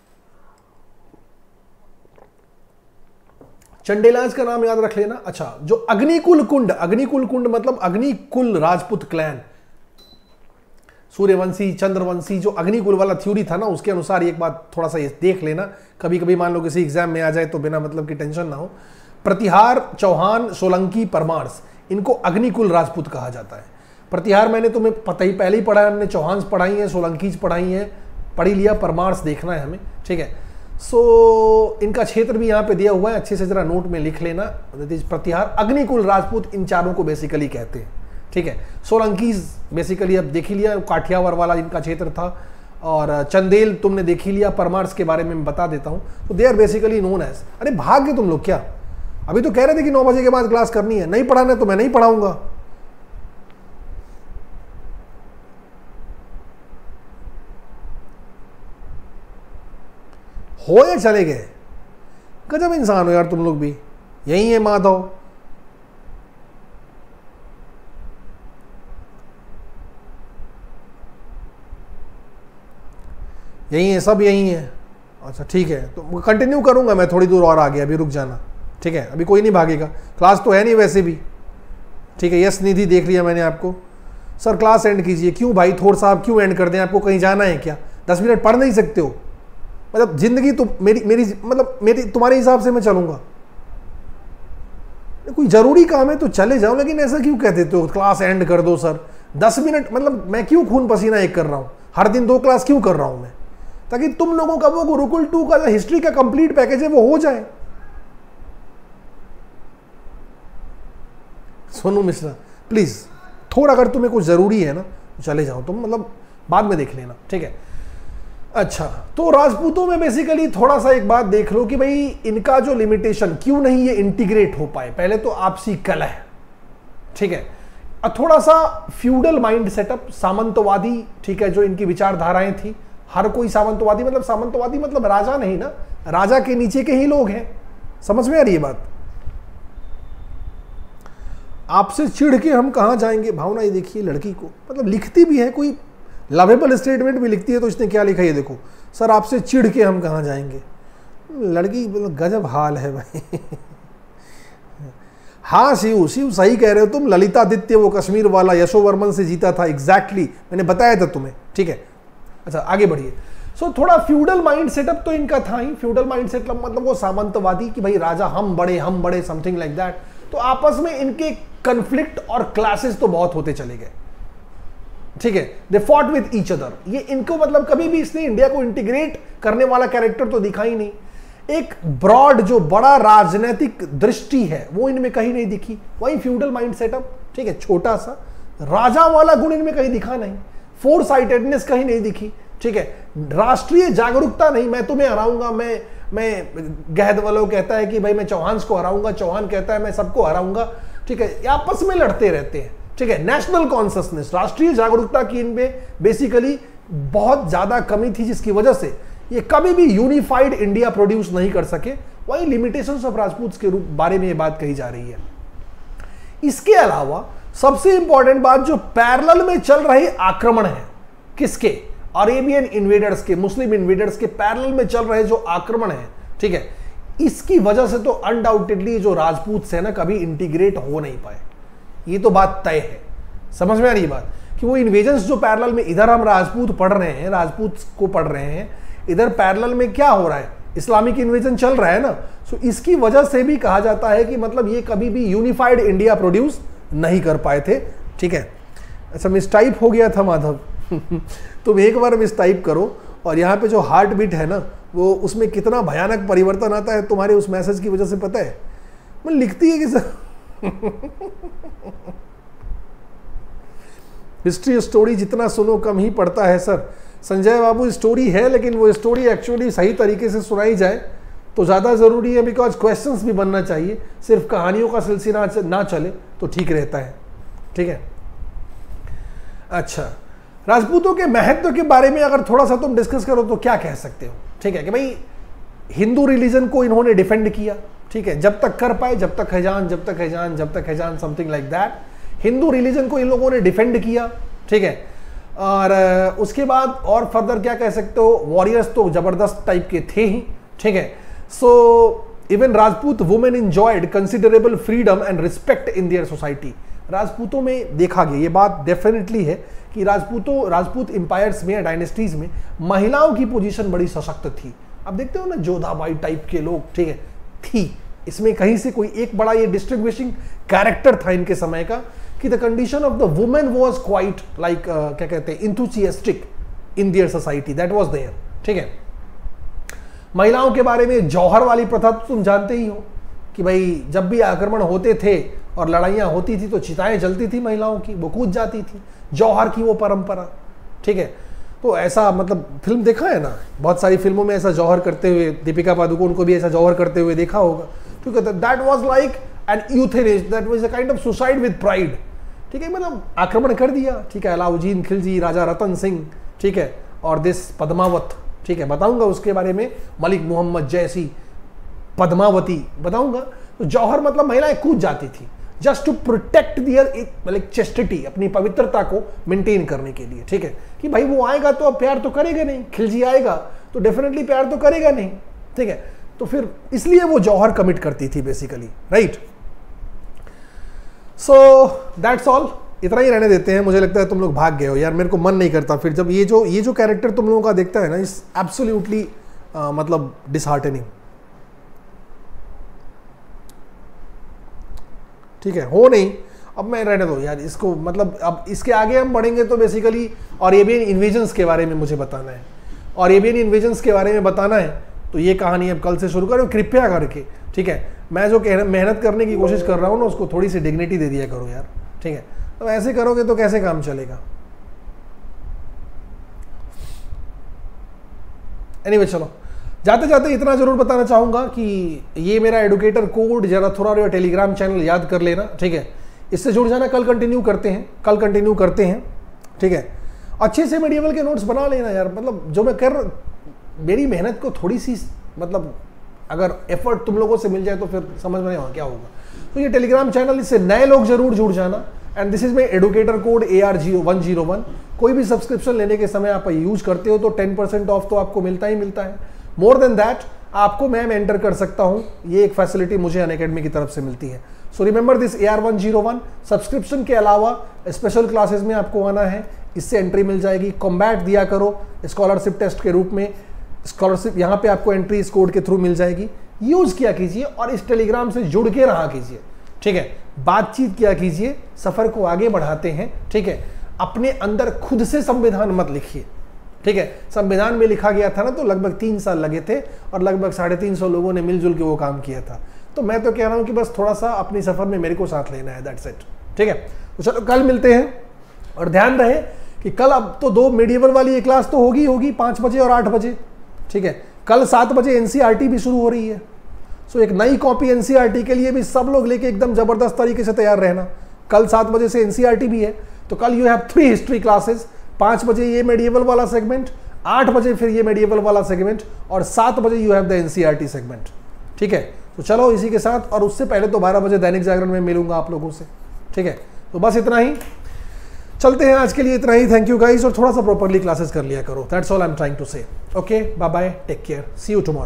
चंडेलाज का नाम याद रख लेना। अच्छा, जो अग्निकुल कुंड, अग्निकुल कुंड मतलब अग्निकुल राजपूत क्लैन, सूर्यवंशी, चंद्रवंशी, जो अग्निकुल वाला थ्योरी था ना, उसके अनुसार एक बात थोड़ा सा ये देख लेना, कभी कभी मान लो किसी एग्जाम में आ जाए तो बिना मतलब की टेंशन ना हो। प्रतिहार, चौहान, सोलंकी, परमार्स, इनको अग्निकुल राजपूत कहा जाता है। प्रतिहार मैंने तुम्हें पता ही पहले ही पढ़ा है, हमने चौहान पढ़ाई है, सोलंकीज पढ़ाई है, पढ़ी लिया, परमार्स देखना है हमें, ठीक है। सो so, इनका क्षेत्र भी यहाँ पे दिया हुआ है, अच्छे से जरा नोट में लिख लेना। प्रतिहार, अग्निकुल राजपूत, इन चारों को बेसिकली कहते हैं, ठीक है। सोलंकीज बेसिकली अब देख ही लिया, काठियावाड़ वाला इनका क्षेत्र था, और चंदेल तुमने देख ही लिया। परमार्स के बारे में मैं बता देता हूँ, तो they are basically known as, अरे भाग गए तुम लोग क्या, अभी तो कह रहे थे कि नौ बजे के बाद क्लास करनी है, नहीं पढ़ाना तो मैं नहीं पढ़ाऊंगा। हो या चले गए? गजब इंसान हो यार तुम लोग भी। यही है माधव, यही है, सब यही है। अच्छा ठीक है, तो कंटिन्यू करूंगा मैं, थोड़ी दूर और आगे, अभी रुक जाना। ठीक है, अभी कोई नहीं भागेगा, क्लास तो है नहीं वैसे भी। ठीक है, यस निधि देख लिया मैंने आपको। सर क्लास एंड कीजिए। क्यों भाई थोर साहब, क्यों एंड कर दें? आपको कहीं जाना है क्या? दस मिनट पढ़ नहीं सकते हो? मतलब जिंदगी तो मेरी मेरी मतलब मेरी तुम्हारे हिसाब से मैं चलूंगा? कोई जरूरी काम है तो चले जाओ, लेकिन ऐसा क्यों कह देते हो क्लास एंड कर दो सर? दस मिनट मतलब मैं क्यों खून पसीना एक कर रहा हूँ? हर दिन दो क्लास क्यों कर रहा हूं मैं? ताकि तुम लोगों का वो गुरुकुल टू का जो हिस्ट्री का कंप्लीट पैकेज है वो हो जाए। सोनू मिश्रा प्लीज, थोड़ा अगर तुम्हें कुछ जरूरी है ना तो चले जाओ तुम, मतलब बाद में देख लेना। ठीक है, अच्छा तो राजपूतों में बेसिकली थोड़ा सा एक बात देख लो कि भाई इनका जो लिमिटेशन, क्यों नहीं ये इंटीग्रेट हो पाए। पहले तो आपसी कलह, ठीक है, और थोड़ा सा फ्यूडल माइंड सेटअप, सामंतवादी, ठीक है, जो इनकी विचारधाराएं थी। हर कोई सामंतवादी, मतलब सामंतवादी मतलब राजा नहीं ना, राजा के नीचे के ही लोग हैं। समझ में आ रही है बात? आपसे चिढ़ के हम कहां जाएंगे? भावना ये देखिए लड़की को, मतलब लिखती भी है, कोई लवेबल स्टेटमेंट भी लिखती है। तो इसने क्या लिखा है देखो, सर आपसे चिढ़ के हम कहां जाएंगे। लड़की मतलब गजब हाल है भाई। हाँ शिव, शिव सही कह रहे हो तुम। ललितादित्य वो कश्मीर वाला यशोवर्मन से जीता था, एग्जैक्टली exactly, मैंने बताया था तुम्हें। ठीक है, अच्छा आगे बढ़िए। सो so, थोड़ा फ्यूडल माइंड सेटअप तो इनका था ही। फ्यूडल माइंड सेटअप मतलब वो सामंतवादी कि भाई राजा हम बड़े हम बड़े समथिंग लाइक दैट। तो आपस में इनके कन्फ्लिक्ट और क्लासेस तो बहुत होते चले गए। ठीक है, they fought with each other. ये इनको मतलब कभी भी इसने इंडिया को इंटीग्रेट करने वाला कैरेक्टर तो दिखा ही नहीं। एक ब्रॉड जो बड़ा राजनीतिक दृष्टि है वो इनमें कहीं नहीं दिखी। वही फ्यूडल माइंड सेटअप, ठीक है, छोटा सा राजा वाला गुण इनमें कहीं दिखा नहीं। फोर साइटेडनेस कहीं नहीं दिखी। ठीक है, राष्ट्रीय जागरूकता नहीं, मैं तुम्हें हराऊंगा, मैं मैं गहद वालों कहता है कि भाई मैं चौहान को हराऊंगा, चौहान कहता है मैं सबको हराऊंगा। ठीक है, आपस में लड़ते रहते हैं। ठीक है, नेशनल कॉन्सियसनेस, राष्ट्रीय जागरूकता की इनमें बेसिकली बहुत ज्यादा कमी थी, जिसकी वजह से ये कभी भी यूनिफाइड इंडिया प्रोड्यूस नहीं कर सके। वही लिमिटेशंस ऑफ राजपूत के रूप बारे में ये बात कही जा रही है। इसके अलावा सबसे इंपॉर्टेंट बात, जो पैरेलल में चल रहे आक्रमण है, किसके? अरेबियन इन्वेडर्स के, मुस्लिम इन्वेडर्स के पैरेलल में चल रहे जो आक्रमण है, ठीक है, इसकी वजह से तो अनडाउटेडली जो राजपूत से ना कभी इंटीग्रेट हो नहीं पाए। ये तो बात तय है। समझ में आ रही बात कि वो इन्वेजन्स जो पैरेलल में, इधर हम राजपूत पढ़ रहे हैं, राजपूत को पढ़ रहे हैं, इधर पैरेलल में क्या हो रहा है? इस्लामिक इन्वेजन चल रहा है ना। सो इसकी वजह से भी कहा जाता है कि मतलब ये कभी भी यूनिफाइड इंडिया प्रोड्यूस नहीं कर पाए थे। ठीक है, अच्छा मिसटाइप हो गया था माधव। तुम एक बार मिसटाइप करो और यहाँ पे जो हार्ट बीट है ना, वो उसमें कितना भयानक परिवर्तन आता है तुम्हारे उस मैसेज की वजह से, पता है? मैं लिखती है कि सर हिस्ट्री स्टोरी जितना सुनो कम ही पड़ता है सर। संजय बाबू स्टोरी है, लेकिन वो स्टोरी एक्चुअली सही तरीके से सुनाई जाए तो ज़्यादा ज़रूरी है, बिकॉज क्वेश्चंस भी बनना चाहिए। सिर्फ कहानियों का सिलसिला ना चले तो ठीक रहता है। ठीक है, अच्छा राजपूतों के महत्व के बारे में अगर थोड़ा सा तुम डिस्कस करो तो क्या कह सकते हो? ठीक है, कि भाई हिंदू रिलीजन को इन्होंने डिफेंड किया। ठीक है, जब तक कर पाए, जब तक है जान, जब तक है जान, जब Tak Hai Jaan, something like that. Hindu religion को इन लोगों ने डिफेंड किया। ठीक है, और उसके बाद और फर्दर क्या कह सकते हो, वॉरियर्स तो जबरदस्त टाइप के थे ही। ठीक है, so even Rajput women enjoyed considerable freedom and respect in their society. राजपूतों में देखा गया, ये बात डेफिनेटली है कि राजपूतों राजपूत इंपायर्स में, डायनेस्टीज में महिलाओं की पोजीशन बड़ी सशक्त थी। अब देखते हो ना, जोधाबाई टाइप के लोग, ठीक है, थी। इसमें कहीं से कोई एक बड़ा ये डिस्टिंग्विशिंग कैरेक्टर था इनके समय का कि the condition of the women was quite like क्या कहते हैं, enthusiastic in their society, that was there. ठीक है, महिलाओं के बारे में जौहर वाली प्रथा तो तुम जानते ही हो कि भाई जब भी आक्रमण होते थे और लड़ाइयाँ होती थी तो चिताएं जलती थी महिलाओं की, वो कूद जाती थी। जौहर की वो परंपरा। ठीक है, तो ऐसा मतलब फिल्म देखा है ना, बहुत सारी फिल्मों में ऐसा जौहर करते हुए, दीपिका पादुकोण को भी ऐसा जौहर करते हुए देखा होगा। ठीक है, that was like an euthanasia, that was a kind of suicide with pride. ठीक है, मतलब आक्रमण कर दिया। ठीक है, अलाउद्दीन खिलजी, राजा रतन सिंह, ठीक है, और दिस पद्मावत, ठीक है, बताऊंगा उसके बारे में, मलिक मोहम्मद जैसी पद्मावती बताऊंगा। तो जौहर मतलब महिलाएं कूद जाती थी जस्ट टू प्रोटेक्ट दियर मतलब चेस्टिटी, अपनी पवित्रता को मेंटेन करने के लिए, ठीक है, कि भाई वो आएगा तो अब प्यार तो करेगा नहीं, खिलजी आएगा तो डेफिनेटली प्यार तो करेगा नहीं, ठीक है, तो फिर इसलिए वो जौहर कमिट करती थी basically, right. So that's all, इतना ही रहने देते हैं। मुझे लगता है तुम लोग भाग गए हो यार, मेरे को मन नहीं करता फिर जब ये जो ये जो कैरेक्टर तुम लोगों का देखता है ना, इस एब्सोल्युटली मतलब डिसहार्टनिंग, ठीक है, हो नहीं, अब मैं रहने दो यार इसको, मतलब अब इसके आगे हम बढ़ेंगे तो बेसिकली अरेबियन इन्वेजन्स के बारे में मुझे बताना है, और अरेबियन इन्वेजन्स के बारे में बताना है तो ये कहानी अब कल से शुरू करो कृपया करके, ठीक है। मैं जो मेहनत करने की कोशिश कर रहा हूँ ना, उसको थोड़ी सी डिग्निटी दे दिया करो यार, ठीक है, तो ऐसे करोगे तो कैसे काम चलेगा। एनीवे चलो, जाते जाते इतना जरूर बताना चाहूंगा कि ये मेरा एडुकेटर कोड जरा थोड़ा टेलीग्राम चैनल याद कर लेना, ठीक है, इससे जुड़ जाना। कल कंटिन्यू करते हैं, कल कंटिन्यू करते हैं, ठीक है। अच्छे से मेडिवल के नोट्स बना लेना यार, मतलब जो मैं कर, मेरी मेहनत को थोड़ी सी मतलब अगर एफर्ट तुम लोगों से मिल जाए तो फिर समझ में नहीं क्या होगा। तो ये टेलीग्राम चैनल, इससे नए लोग जरूर जुड़ जाना। And this is my educator code A R zero one zero one. कोई भी सब्सक्रिप्शन लेने के समय आप यूज करते हो तो टेन परसेंट ऑफ तो आपको मिलता ही मिलता है। मोर देन दैट आपको मैं एंटर कर सकता हूं, ये एक फैसिलिटी मुझे अनअकैडमी की तरफ से मिलती है। So remember this A R one zero one. Subscription के अलावा स्पेशल क्लासेस में आपको आना है, इससे एंट्री मिल जाएगी। कॉम्बैट दिया करो स्कॉलरशिप टेस्ट के रूप में, स्कॉलरशिप यहाँ पे आपको एंट्री इस कोड के थ्रू मिल जाएगी। यूज किया कीजिए और इस टेलीग्राम से जुड़ के रहा कीजिए, ठीक है, बातचीत किया कीजिए, सफर को आगे बढ़ाते हैं, ठीक है। अपने अंदर खुद से संविधान मत लिखिए, ठीक है। संविधान में लिखा गया था ना तो लगभग तीन साल लगे थे और लगभग साढ़े तीन सौ लोगों ने मिलजुल के वो काम किया था। तो मैं तो कह रहा हूं कि बस थोड़ा सा अपनी सफर में मेरे को साथ लेना है, दैट्स इट, ठीक है। तो चलो कल मिलते हैं, और ध्यान रहे कि कल अब तो दो मेडिवल वाली एक क्लास तो होगी होगी पाँच बजे और आठ बजे, ठीक है। कल सात बजे एनसीईआरटी भी शुरू हो रही है। सो एक नई कॉपी एनसीईआरटी के लिए भी सब लोग लेके एकदम जबरदस्त तरीके से तैयार रहना। कल सात बजे से एनसीईआरटी भी है, तो कल you have three history classes. पाँच बजे ये मेडिवल वाला सेगमेंट, आठ बजे फिर ये मेडिवल वाला सेगमेंट, और सात बजे you have the NCERT segment, ठीक है। तो चलो इसी के साथ, और उससे पहले तो बारह बजे दैनिक जागरण में मिलूंगा आप लोगों से, ठीक है। तो बस इतना ही, चलते हैं आज के लिए, इतना ही। थैंक यू गाइस, और थोड़ा सा प्रॉपर्ली क्लासेस कर लिया करो, that's all I am trying to say. Okay, bye bye, take care, see you tomorrow.